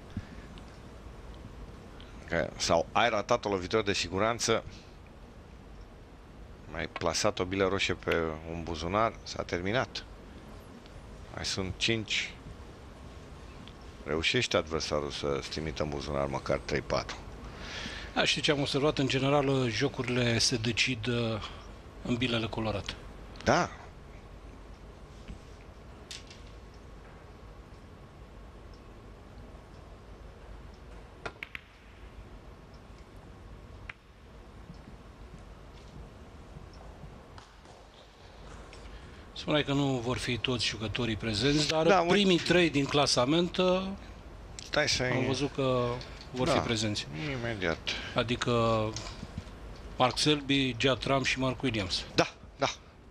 Că, sau ai ratat o lovitură de siguranță, mai plasat o bilă roșie pe un buzunar, s-a terminat. Mai sunt cinci. Reușește adversarul să-ți trimită în buzunar măcar trei patru. Da, știi ce am observat? În general, jocurile se decid în bilele colorate. Da. Spuneai că nu vor fi toți jucătorii prezenți, dar da, primii trei din clasament stai să am văzut că vor da, fi prezenți. Imediat. Adică Mark Selby, Judd Trump și Mark Williams. Da, da.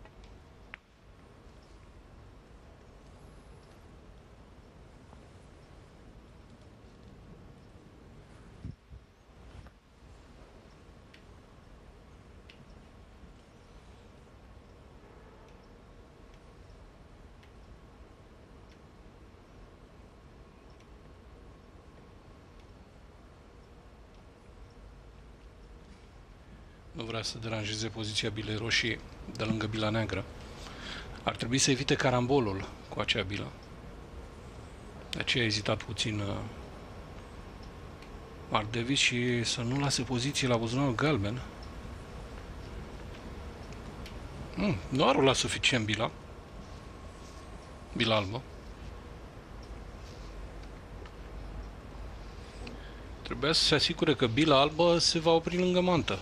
Nu vrea să deranjeze poziția bilei roșii de lângă bila neagră. Ar trebui să evite carambolul cu acea bilă. De aceea a ezitat puțin uh, Mark Davis și să nu lase poziție la buzunarul galben. Mm, nu a rulat suficient bila. Bila albă. Trebuia să se asigure că bila albă se va opri lângă mantă.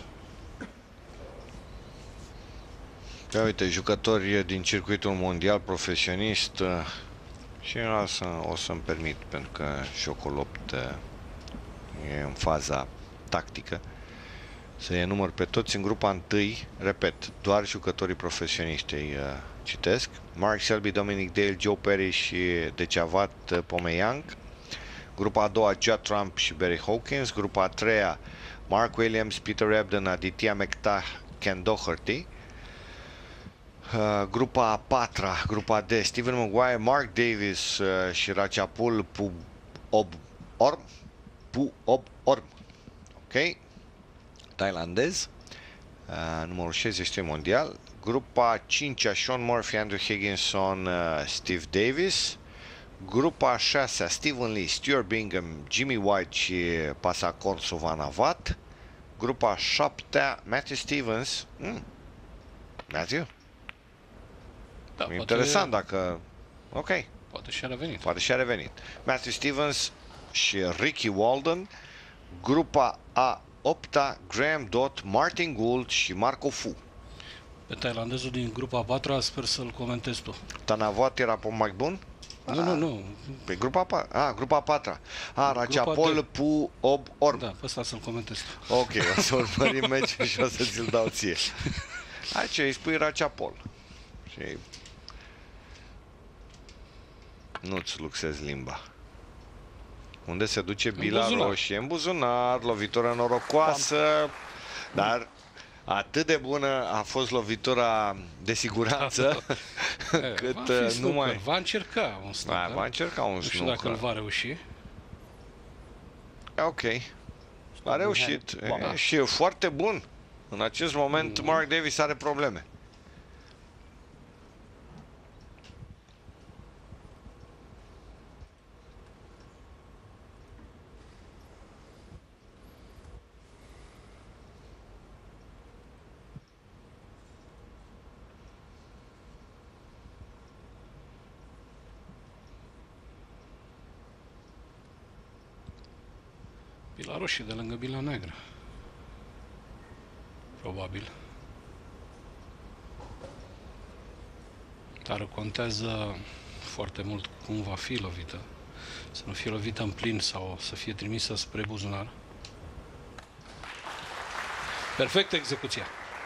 Da, uite, jucători din circuitul mondial profesionist și eu să, o să-mi permit, pentru că jocul opt e în faza tactică, să enumăr pe toți în grupa întâi, repet, doar jucătorii profesioniști îi uh, citesc: Mark Selby, Dominic Dale, Joe Perry și Dechavat Pomeyang. Grupa a doua, Judd Trump și Barry Hawkins. Grupa a treia, Mark Williams, Peter Ebden, Aditya Mekta, Ken Doherty. Uh, grupa a patra, grupa D, Stephen Maguire, Mark Davis uh, și Ratchapul Pu Ob Orm. Pu Ob Orm. Ok? Thailandez. Uh, numărul șaizeci și trei mondial. Grupa a cincea, Sean Murphy, Andrew Higginson, uh, Steve Davis. Grupa a șasea, Stephen Lee, Stuart Bingham, Jimmy White și Pasacon Suvanavat. Grupa a șaptea, Matthew Stevens. Mm. Matthew? Da, interesant poate, dacă... Ok. Poate și-a revenit. Poate și-a revenit. Matthew Stevens și Ricky Walden. Grupa a opta, Graham Dott, Martin Gould și Marco Fu. Pe thailandezul din grupa a patra sper să-l comentezi tu. Tanavat era pe mai bun? Nu, ah, nu, nu. Pe grupa a patra. Ah, grupa a patra. Ah, Ratchapol Pu Ob Orm. Da, pe ăsta să-l comentezi tu. Ok, o să urmărim meciul și o să ți-l dau ție. Hai ce, îi spui Ratchapol. Și nu-ți luxezi limba. Unde se duce bila roșie? În buzunar, lovitură norocoasă, dar atât de bună a fost lovitura de siguranță, cât va nu mai... Va încerca un snooker. Va încerca un Nu știu snooker. dacă îl va reuși. Ok. A reușit. E, și e foarte bun. În acest moment, mm. Mark Davis are probleme. Bila roșie de lângă bila neagră. Probabil. Dar contează foarte mult cum va fi lovită. să nu fie lovită în plin sau să fie trimisă spre buzunar. Perfectă execuția.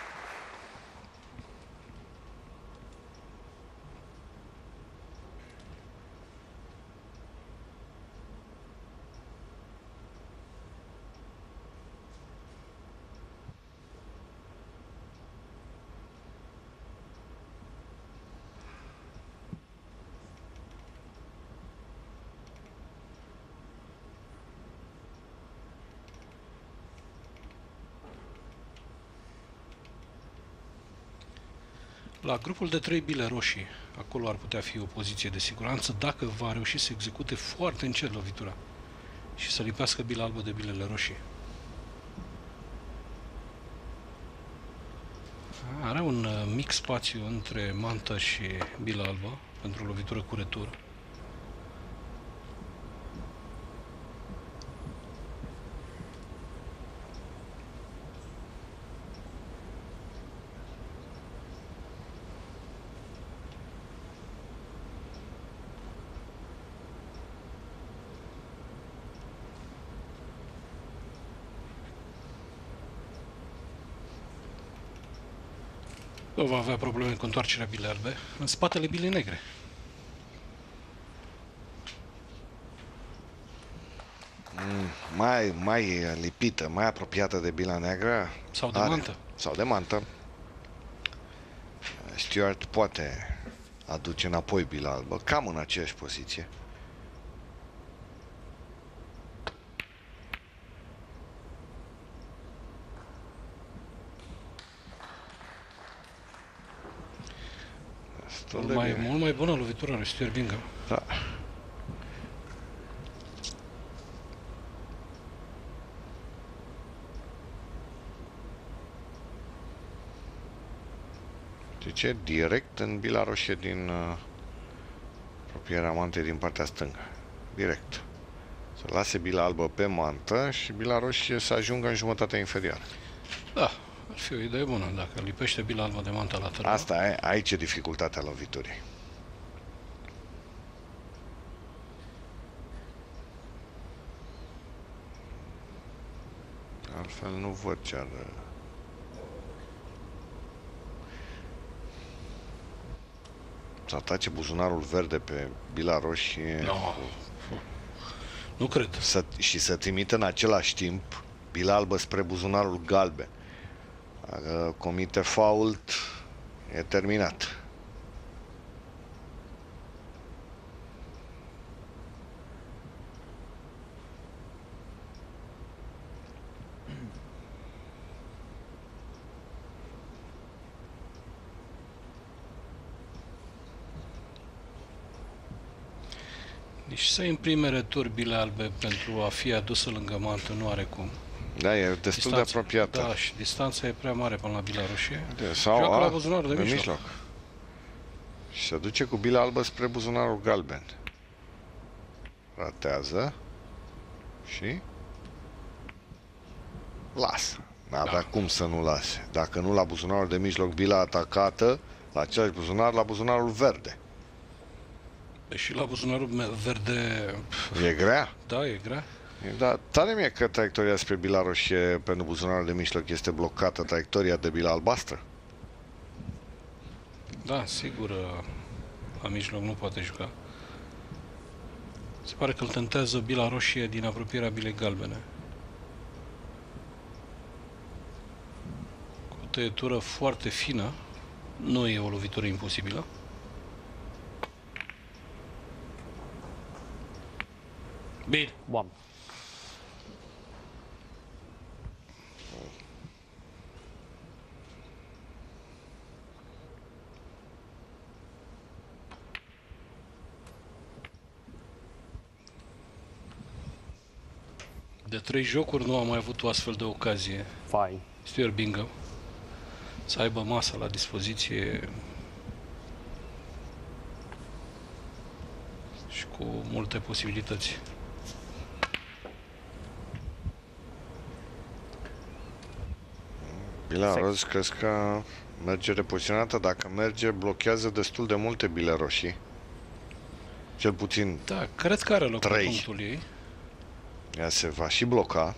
La grupul de trei bile roșii, acolo ar putea fi o poziție de siguranță dacă va reuși să execute foarte încet lovitura și să lipească bila albă de bilele roșii. Are un mic spațiu între mantă și bila albă pentru o lovitură cu retur. Nu va avea probleme cu întoarcerea bilei albe în spatele bilei negre. Mm, mai, mai lipită, mai apropiată de bila neagră. Sau de are, mantă. Sau de mantă. Stuart poate aduce înapoi bila albă, cam în aceeași poziție. Mult mai, mult mai bună lovitura lui Stuart Bingham. Da. Zice direct în bila roșie din uh, apropierea mantei din partea stângă. Direct. Să lase bila albă pe mantă și bila roșie să ajungă în jumătatea inferioară. Da, ar fi o idee bună dacă lipește bila albă de mantă laterală. Asta e, aici e dificultatea loviturii. Altfel nu văd ce ar... Să atace buzunarul verde pe bila roșie. No. Nu cred. Să, și să trimită în același timp bila albă spre buzunarul galben. Dacă comite fault, e terminat. Deci să imprime retur bile albe pentru a fi adusă lângă mantă nu are cum. Da, e destul Distanța, de apropiată. Da, și distanța e prea mare până la bila roșie. De, sau Joacă a, la buzunarul de, de mijloc. mijloc. Și se duce cu bila albă spre buzunarul galben. Ratează. Și lasă. N-avea da. cum să nu lase. Dacă nu la buzunarul de mijloc, bila atacată, la același buzunar, la buzunarul verde. Și la buzunarul verde... E grea? Da, e grea. Da, tare mie că traiectoria spre bila roșie pentru buzunarul de mijloc este blocată, traiectoria de bila albastră. Da, sigur, la mijloc nu poate juca. Se pare că îl tentează bila roșie din apropierea bilei galbene. Cu o tăietură foarte fină, nu e o lovitură imposibilă. Bine. One. De trei jocuri nu am mai avut o astfel de ocazie. Fine. Stuart Bingham să aibă masa la dispoziție și cu multe posibilități. Bila roz, crezi că merge repoziționată? Dacă merge, blochează destul de multe bile roșii. Cel puțin Da, cred că are loc trei. punctul ei. Ea se va și bloca.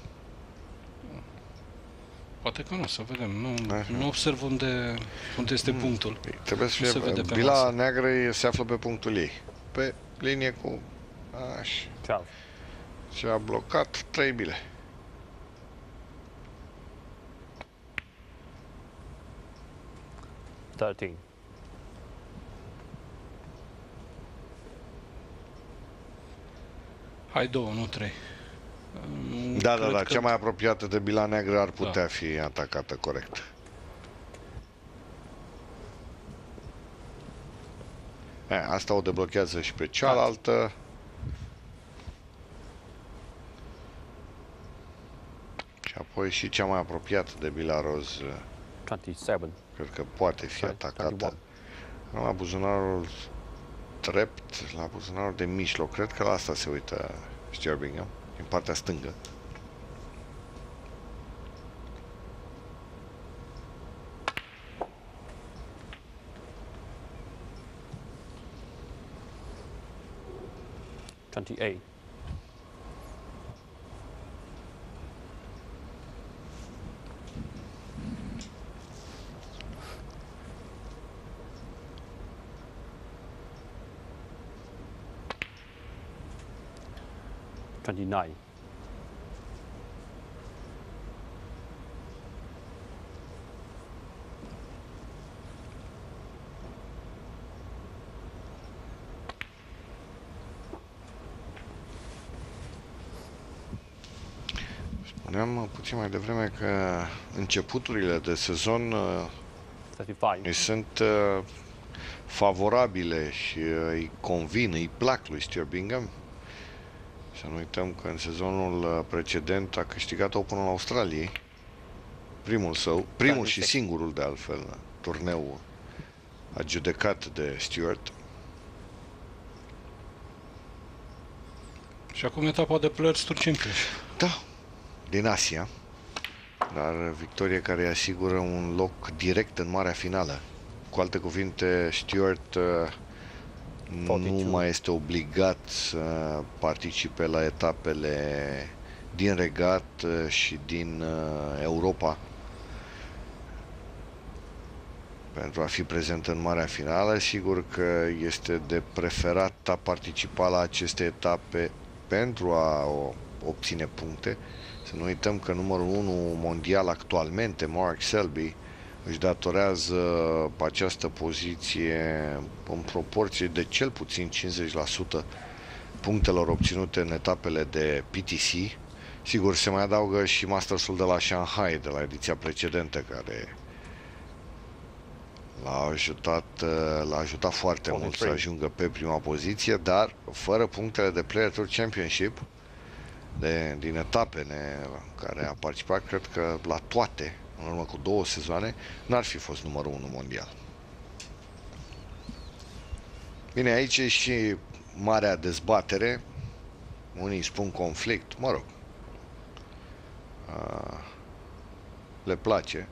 Poate că nu, să vedem. Nu, Aha. nu observ unde, unde este Mm. punctul. Trebuie să Nu se fie... vede pe Bila masă. neagră e- se află pe punctul ei. Pe linie cu... Așa. twelve. Și a blocat trei bile. thirteen. Hai două, nu trei. Mm, Da, da, cred da, că- cea mai apropiată de bila neagră ar putea da. fi atacată corect. E, asta o deblochează și pe cealaltă. Și apoi și cea mai apropiată de bila roz, twenty-seven. cred că poate fi Sorry, atacată. La buzunarul drept, la buzunarul de mijloc, cred că la asta se uită Stuart Bingham, din partea stângă. twenty-eight. twenty-nine. Spuneam puțin mai devreme că începuturile de sezon uh, thirty-five. îi sunt uh, favorabile și uh, îi convin, îi plac lui Stuart Bingham. Să nu uităm că în sezonul uh, precedent a câștigat Openul Australiei, primul său, primul și singurul de altfel turneu adjudecat de Stuart. Și acum etapa de Players Tour Championship. Da, din Asia, dar victorie care îi asigură un loc direct în marea finală. Cu alte cuvinte, Stuart uh, nu patruzeci și unu. mai este obligat să participe la etapele din Regat uh, și din uh, Europa pentru a fi prezent în marea finală. Sigur că este de preferat a participa la aceste etape pentru a o- obține puncte. Să nu uităm că numărul unu mondial actualmente, Mark Selby, își datorează această poziție în proporție de cel puțin cincizeci la sută punctelor obținute în etapele de P T C. Sigur, se mai adaugă și Mastersul de la Shanghai, de la ediția precedentă, care l-a ajutat, l-a ajutat foarte mult să ajungă pe prima poziție, dar fără punctele de Player Tour Championship de, din etapele în care a participat, cred că la toate, în urmă cu două sezoane, n-ar fi fost numărul unu mondial. Bine, aici e și marea dezbatere. Unii spun conflict, mă rog. A, le place.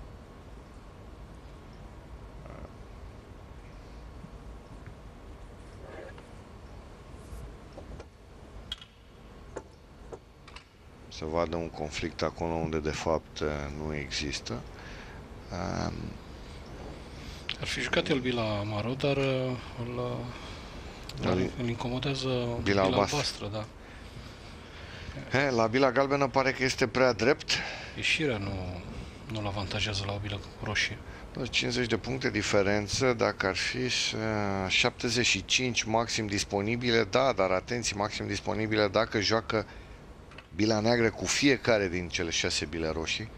Să vadă un conflict acolo unde de fapt nu există. Um, Ar fi jucat el bila maro, dar uh, îl, uh, dar Îl- îl incomodează bila bila albastră. albastră, da. he, la bila galbenă pare că este prea drept. Ieșirea nu, nu-l avantajează la o bilă roșie. cincizeci de puncte diferență, dacă ar fi uh, șaptezeci și cinci maxim disponibile, da, dar atenție, maxim disponibile dacă joacă bila neagră cu fiecare din cele șase bile roșii.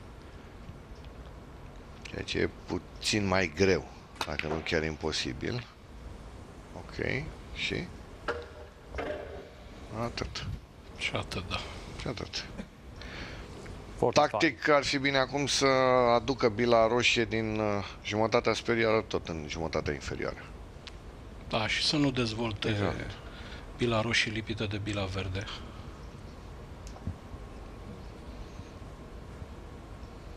Ceea ce e puțin mai greu, dacă nu chiar imposibil. Ok, și? Atât. Și atât, da. Și atât. forty-five. Tactic, ar fi bine acum să aducă bila roșie din uh, jumătatea superioară tot în jumătatea inferioară. Da, și să nu dezvolte Exact. bila roșie lipită de bila verde.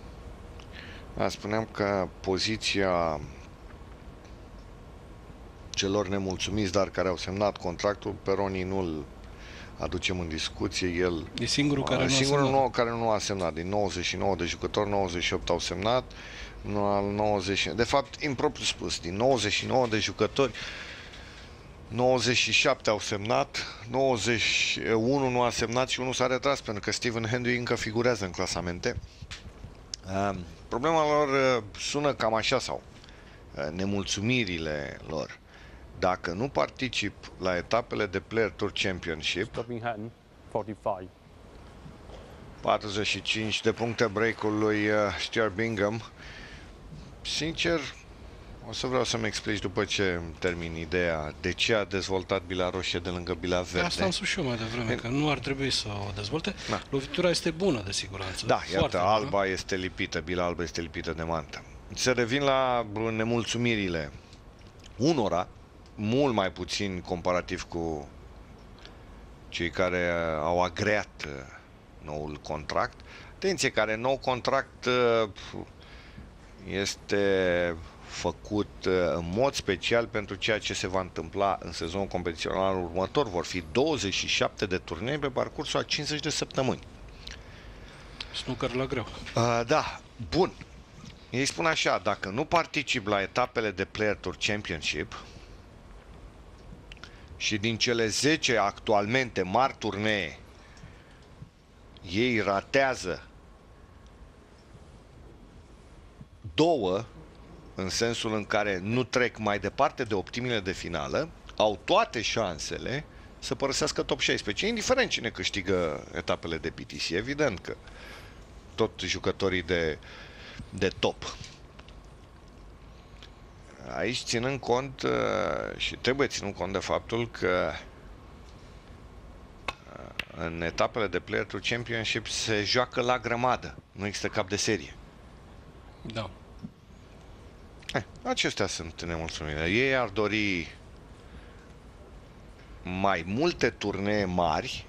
Da, spuneam că poziția celor nemulțumiți, dar care au semnat contractul, pe Ronnie nu-l aducem în discuție. El e singurul care, nu, singurul a semnat. nou, care nu a semnat. Din nouăzeci și nouă de jucători, nouăzeci și opt au semnat. Al nouăzeci, de fapt, impropriu spus, din nouăzeci și nouă de jucători, nouăzeci și șapte au semnat, nouăzeci și unu nu a semnat și unul s-a retras pentru că Stephen Hendry încă figurează în clasamente. Uh, problema lor uh, sună cam așa, sau uh, nemulțumirile lor. Dacă nu particip la etapele de Player Tour Championship, Stopping Hatton, forty-five. patruzeci și cinci de puncte break-ul lui uh, Stuart Bingham. Sincer, o să vreau să-mi explici după ce termin ideea de ce a dezvoltat bila roșie de lângă bila verde. Asta am spus și eu mai devreme, că nu ar trebui să o dezvolte. Da. Lovitura este bună, de siguranță. Da, iată, bună. alba este lipită, bila albă este lipită de mantă. Să revin la nemulțumirile unora, mult mai puțin comparativ cu cei care au agreat noul contract. Atenție, care nou contract este făcut în mod special pentru ceea ce se va întâmpla în sezonul competițional următor. Vor fi douăzeci și șapte de turnee pe parcursul a cincizeci de săptămâni. Snooker la greu. Uh, da, bun. Ei spun așa, dacă nu particip la etapele de Player Tour Championship și din cele zece actualmente mari turnee ei ratează două, în sensul în care nu trec mai departe de optimile de finală, au toate șansele să părăsească top șaisprezece, indiferent cine câștigă etapele de P T C. Evident că tot jucătorii de, de top. Aici ținând cont și trebuie ținut cont de faptul că în etapele de Player Tour Championship se joacă la grămadă, nu există cap de serie. Da. Hai, acestea sunt nemulțumirile. Ei ar dori mai multe turnee mari,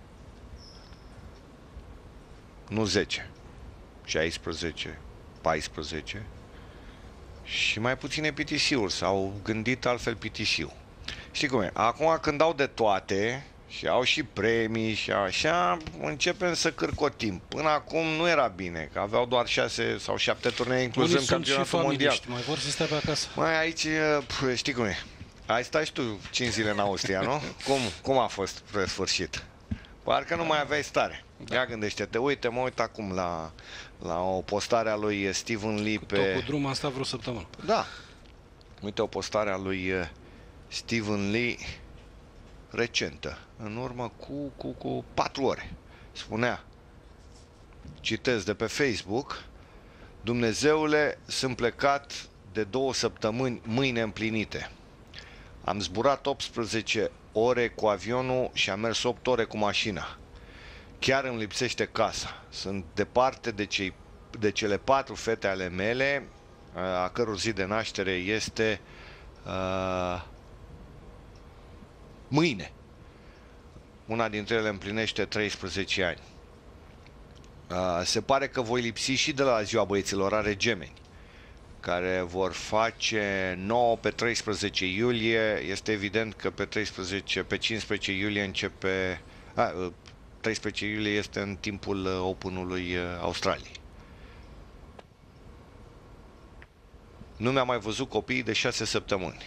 nu zece, șaisprezece, paisprezece și mai puține P T C-uri. S-au gândit altfel P T C-ul. Știi cum e? Acum când au de toate și au și premii și așa, începem să cârcotim. Până acum nu era bine, că aveau doar șase sau șapte turnee, incluzând campionatul mondial. Mai vor să stea pe acasă. Mai aici, pf, știi cum e? Ai stai și tu cinci zile în Austria, nu? Cum, cum a fost pe sfârșit? Parcă nu mai aveai stare. Da. Ia gândește-te, uite, mă uit acum la, la o postare a lui Stephen Lee pe... Tot cu drum asta vreo săptămână. Da. Uite o postare a lui Stephen Lee recentă, în urmă cu, cu, cu patru ore. Spunea, citez de pe Facebook: Dumnezeule, sunt plecat de două săptămâni mâine împlinite. Am zburat optsprezece ore cu avionul și am mers opt ore cu mașina. Chiar îmi lipsește casa. Sunt departe de, cei, de cele patru fete ale mele, a căror zi de naștere este uh, mâine. Una dintre ele împlinește treisprezece ani. Uh, se pare că voi lipsi și de la ziua băieților, are gemeni, care vor face nouă pe treisprezece iulie. Este evident că pe, treisprezece, pe cincisprezece iulie începe... A, treisprezece iulie este în timpul Openului Australiei. Nu mi-am mai văzut copiii de șase săptămâni.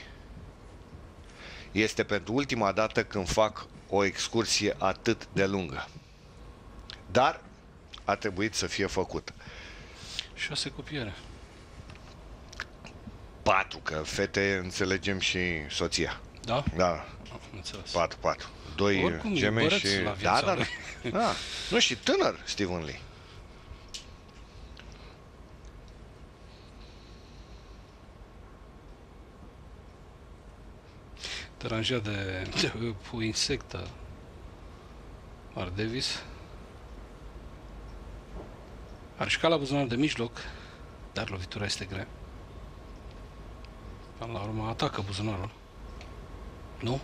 Este pentru ultima dată când fac o excursie atât de lungă. Dar a trebuit să fie făcută. Șase copiere. Patru, că fete înțelegem și soția. Da? Da. Am înțeles. Patru, patru. Doi Oricum, gemeni și... la viața da, da, lui. da. Nu, și tânăr Stephen Lee. Deranjat de, de o insectă. Mark Davis. Are șcala buzunar de mijloc, dar lovitura este grea. Până la urmă atacă buzunarul. Nu?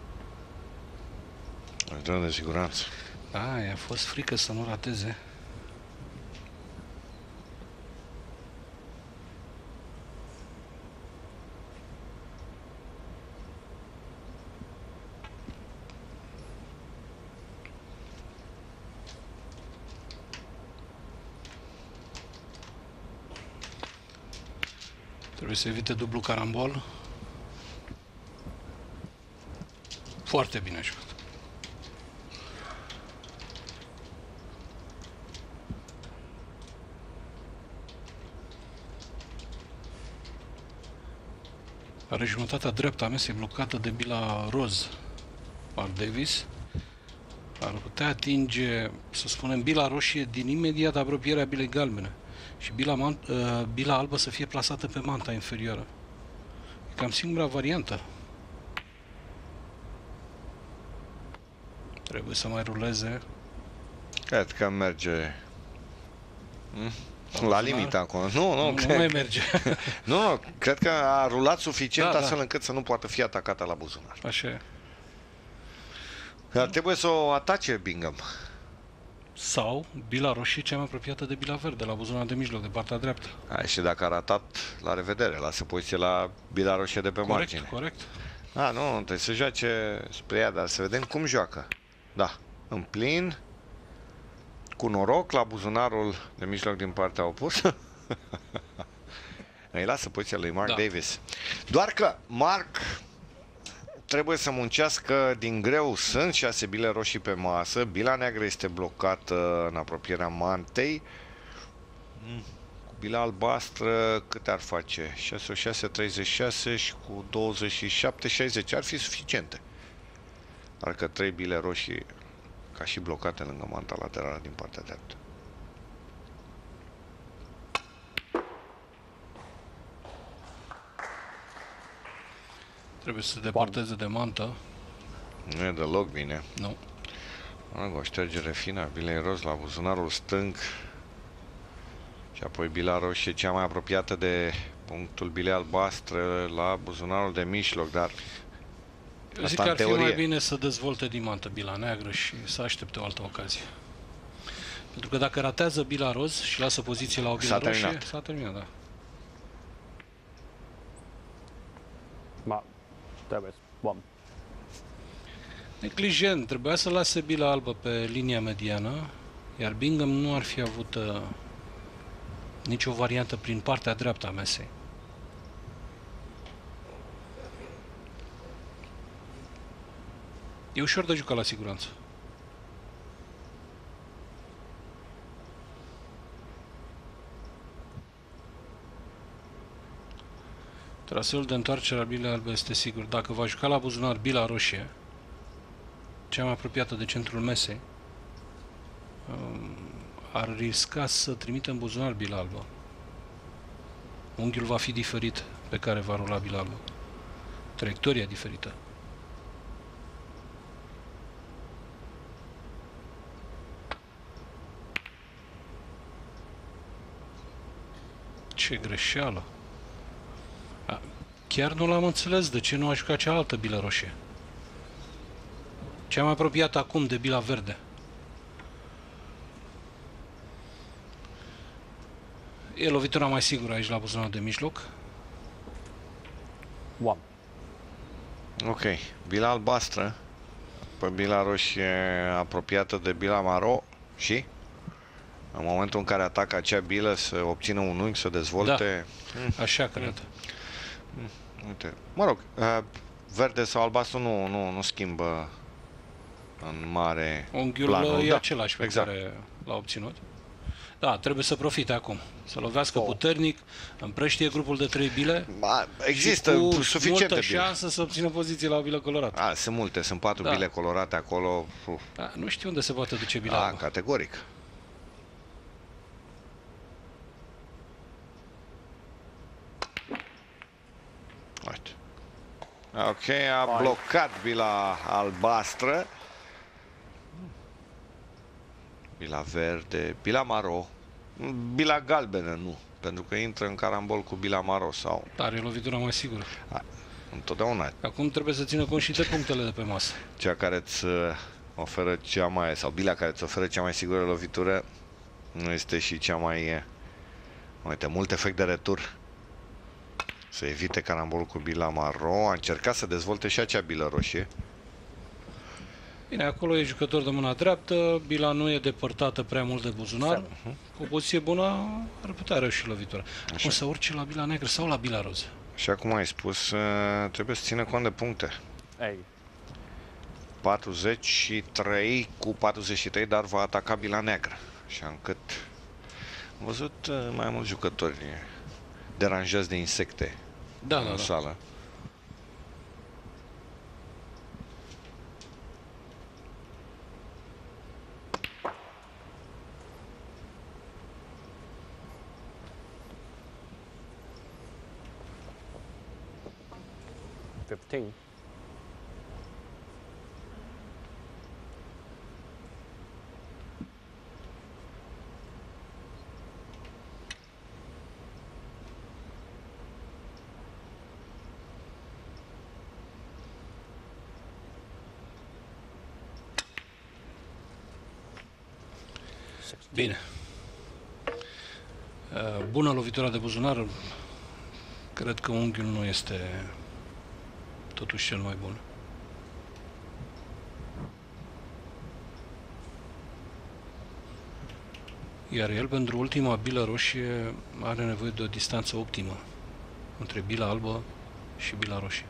Aș de siguranță. Da, i-a fost frică să nu rateze. Trebuie să evite dublu carambol. Foarte bine jucat. Are jumătatea dreaptă a mesei blocată de bila roz. Mark Davis ar putea atinge, să spunem, bila roșie din imediat apropierea bilei galbene și bila, man, uh, bila albă să fie plasată pe manta inferioară. E cam singura variantă. Trebuie să mai ruleze. Cred că merge hmm? la limită acum. Nu, nu, nu, cred... nu mai merge. nu, nu, cred că a rulat suficient da, astfel da. încât să nu poată fi atacată la buzunar. Așa e. Dar trebuie să o atace Bingham. Sau bila roșie cea mai apropiată de bila verde, la buzunarul de mijloc, de partea dreaptă. Hai, și dacă a ratat, la revedere, lasă poziție la bila roșie de pe Corect, margine. corect. A, nu, trebuie să joace spre ea, dar să vedem cum joacă. Da, în plin, cu noroc, la buzunarul de mijloc din partea opusă. Îi lasă poziția lui Mark Da. Davis. Doar că Mark trebuie să muncească din greu. Sunt șase bile roșii pe masă. Bila neagră este blocată în apropierea mantei. Cu bila albastră câte ar face? șase, șase, treizeci și șase și cu douăzeci și șapte, șaizeci. Ar fi suficiente. Ar că trei bile roșii ca și blocate lângă manta laterală din partea dreaptă. Trebuie să se departeze de mantă. Nu e deloc bine. Nu. O ștergere fină a bilei roz la buzunarul stâng. Și apoi bila roșie cea mai apropiată de punctul bilei albastră la buzunarul de mijloc, dar Eu zic că ar fi mai bine să dezvolte din mantă bila neagră și să aștepte o altă ocazie. Pentru că dacă ratează bila roz și lasă poziție la o bila roșie, s-a terminat, da. Ma, Davis, one. Neglijent, trebuia să lase bila albă pe linia mediană, iar Bingham nu ar fi avut uh, nicio variantă prin partea dreaptă a mesei. E ușor de jucat la siguranță. Traseul de întoarcere al bilei albe este sigur. Dacă va juca la buzunar bila roșie, cea mai apropiată de centrul mesei, ar risca să trimită în buzunar bila albă. Unghiul va fi diferit pe care va rula bila albă. Traiectoria diferită. Ce greșeală! A, chiar nu l-am înțeles de ce nu a jucat cealaltă bilă roșie. Cea mai apropiată acum de bila verde. E lovitura mai sigură aici la buzunarul de mijloc. One. Ok, bila albastră pe bila roșie apropiată de bila maro și în momentul în care atacă acea bilă să obțină un unghi, să dezvolte. Da, mm. așa cred. Mm. Uite, mă rog, uh, verde sau albastru nu, nu, nu schimbă în mare unghiul planul. e Da, același pe exact. care l-a obținut. Da, trebuie să profite acum. Să lovească oh. puternic, împrăștie grupul de trei bile. Ba, există cu suficiente multă bile. șansă să obțină poziție la o bilă colorată. A, sunt multe, sunt patru da. bile colorate acolo. Da, nu știu unde se poate duce bila. Da, categoric. Uite. Ok, a blocat bila albastră. Bila verde, bila maro. Bila galbenă nu, pentru că intră în carambol cu bila maro sau... Dar e lovitura mai sigură. A, întotdeauna. Acum trebuie să țină cont și de punctele de pe masă. Cea care îți oferă cea mai... sau bila care îți oferă cea mai sigură lovitură nu este și cea mai... Uite, mult efect de retur. Să evite carambolul cu bila maro. A încercat să dezvolte și acea bilă roșie. Bine, acolo e jucător de mâna dreaptă, bila nu e depărtată prea mult de buzunar. Cu o poziție bună ar putea reuși lovitura. O să urce la bila neagră sau la bila roză. Și acum ai spus, trebuie să țină cont de puncte. Ei. patruzeci și trei cu patruzeci și trei, dar va ataca bila neagră. Așa încât am văzut mai mulți jucători deranjați de insecte da, în da, sală. Da. fifteen. Bine. Bună lovitura de buzunar. Cred că unghiul nu este totuși cel mai bun. Iar el, pentru ultima bilă roșie, are nevoie de o distanță optimă între bila albă și bila roșie.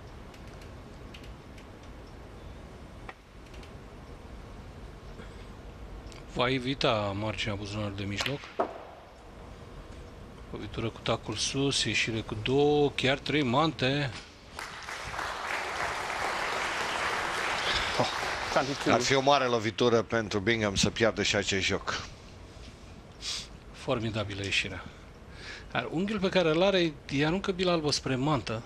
Va evita marginea buzunarului de mijloc. Lovitură cu tacul sus, ieșire cu două, chiar trei mante. Ar fi o mare lovitură pentru Bingham să piardă și acest joc. Formidabilă ieșirea. Dar unghiul pe care îl are îi aruncă bila albă spre mantă.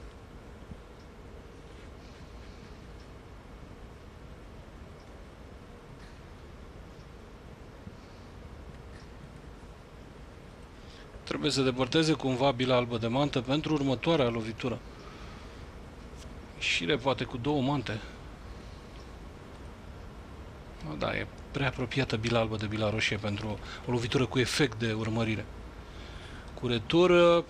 Trebuie să depărteze cumva bila albă de mantă pentru următoarea lovitură. Ieșire poate cu două mante. Da, e prea apropiată bila albă de bila roșie pentru o lovitură cu efect de urmărire. Cu retură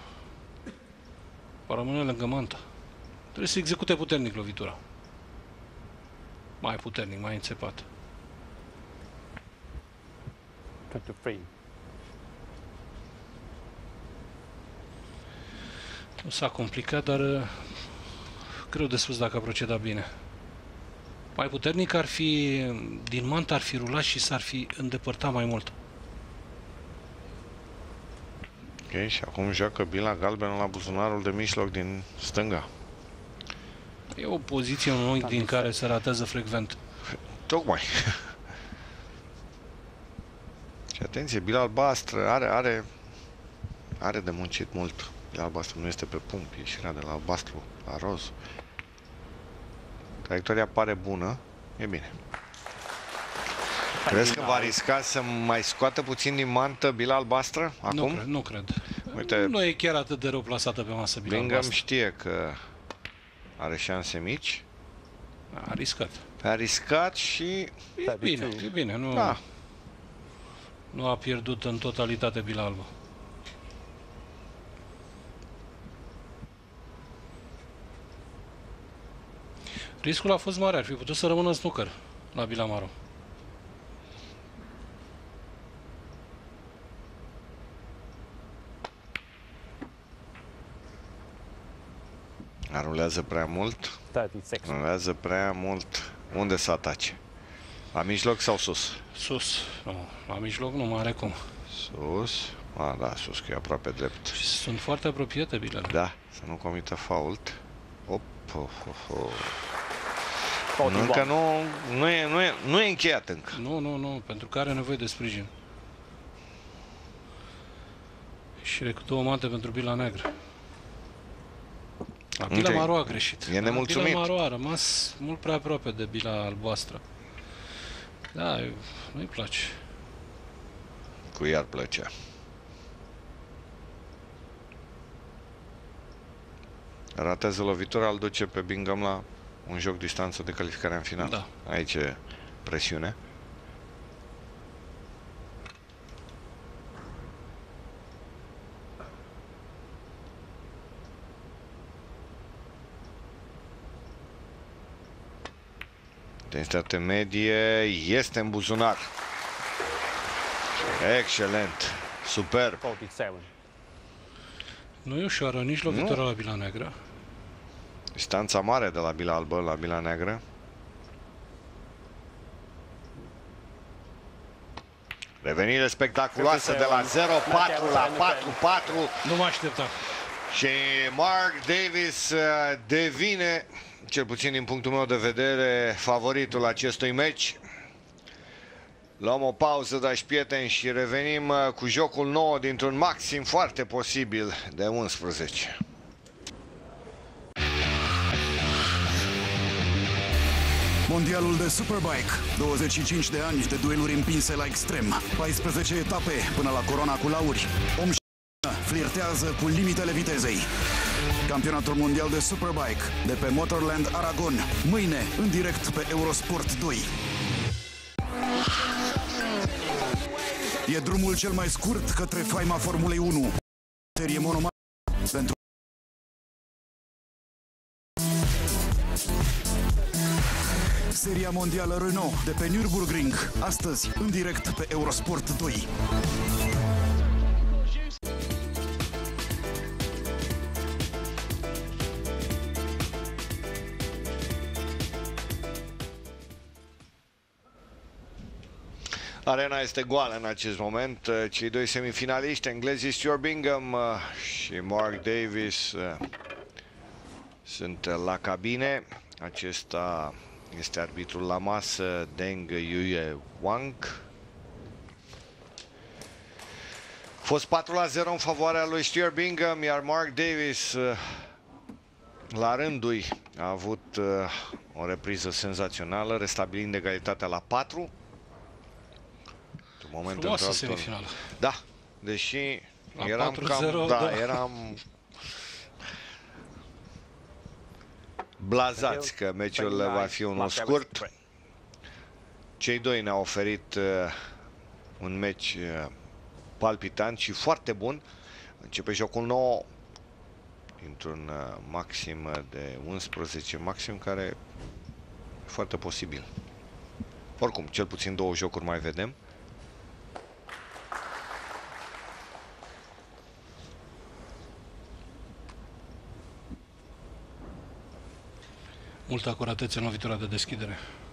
va rămâne lângă manta. Trebuie să execute puternic lovitura. Mai puternic, mai înțepat. twenty-three. Nu s-a complicat, dar greu de spus dacă a procedat bine. Mai puternic ar fi, din mantă ar fi rulat și s-ar fi îndepărtat mai mult. Ok, și acum joacă bila galbenă la buzunarul de mijloc din stânga. E o poziție, un unghi din care se ratează frecvent. Tocmai. Și atenție, bila albastră are, are, are de muncit mult. Bila albastră nu este pe punct, ieșirea de la albastru la roz. Traiectoria pare bună, e bine. Crezi că va risca să mai scoată puțin din mantă bila albastră acum? Nu cred. Nu, cred. Uite, nu e chiar atât de rău plasată pe masă bila Bingham albastră. știe că are șanse mici. A riscat. A riscat și... E bine, e bine. Nu, da. Nu a pierdut în totalitate bila albă. Riscul a fost mare, ar fi putut să rămână în snooker la bila maro. Rulează prea mult. thirty-six. Rulează prea mult. Unde să atace? La mijloc sau sus? Sus. Nu, la mijloc nu mai are cum. Sus. A, da, sus, că e aproape drept. Sunt foarte apropiate bilele. Da, să nu comită fault. Op, oh, oh, oh. Încă nu, nu, e, nu, e, nu e încheiat încă. Nu, nu, nu, pentru că are nevoie de sprijin. Și cu două mante pentru bila neagră. La bila maro a greșit. E nemulțumit. Bila maro a rămas mult prea aproape de bila albastră. Da, nu-i place. Cui ar plăcea? Ratează lovitura, îl duce pe Bingham la un joc distanță de calificare în final. Da. Aici e presiune. Intensitate medie este în buzunar. Excelent. Superb. forty-seven. Nu e ușoară, nici lovitura la bila neagră. Distanța mare de la bila albă la bila neagră. Revenire spectaculoasă de la zero patru la patru patru. Nu mă așteptam. Și Mark Davis devine, cel puțin din punctul meu de vedere, favoritul acestui meci. Luăm o pauză, dragi prieteni, și revenim cu jocul nou dintr-un maxim foarte posibil de unsprezece. Mondialul de Superbike, douăzeci și cinci de ani de dueluri împinse la extrem, paisprezece etape până la coroana cu lauri. Om și flirtează cu limitele vitezei. Campionatul mondial de Superbike de pe Motorland Aragon, mâine în direct pe Eurosport doi. E drumul cel mai scurt către faima Formulei unu. Serie monomarcă pentru Seria mondială Renault de pe Nürburgring, astăzi în direct pe Eurosport doi. Arena este goală în acest moment. Cei doi semifinaliști, englezii Stuart Bingham și Mark Davis, sunt la cabine. Acesta este arbitrul la masă, Deng Yue Wang. A fost patru la zero în favoarea lui Stuart Bingham, iar Mark Davis, la rândul, a avut o repriză senzațională, restabilind egalitatea la patru. Frumoasă semifinală. Da, deși la eram cam, da, da, eram blazați că meciul va fi unul scurt. Cei doi ne-au oferit uh, un meci uh, palpitant și foarte bun. Începe jocul nou într-un uh, maxim de unsprezece, maxim care e foarte posibil. Oricum, cel puțin două jocuri mai vedem. Multă acuratețe în lovitura de deschidere.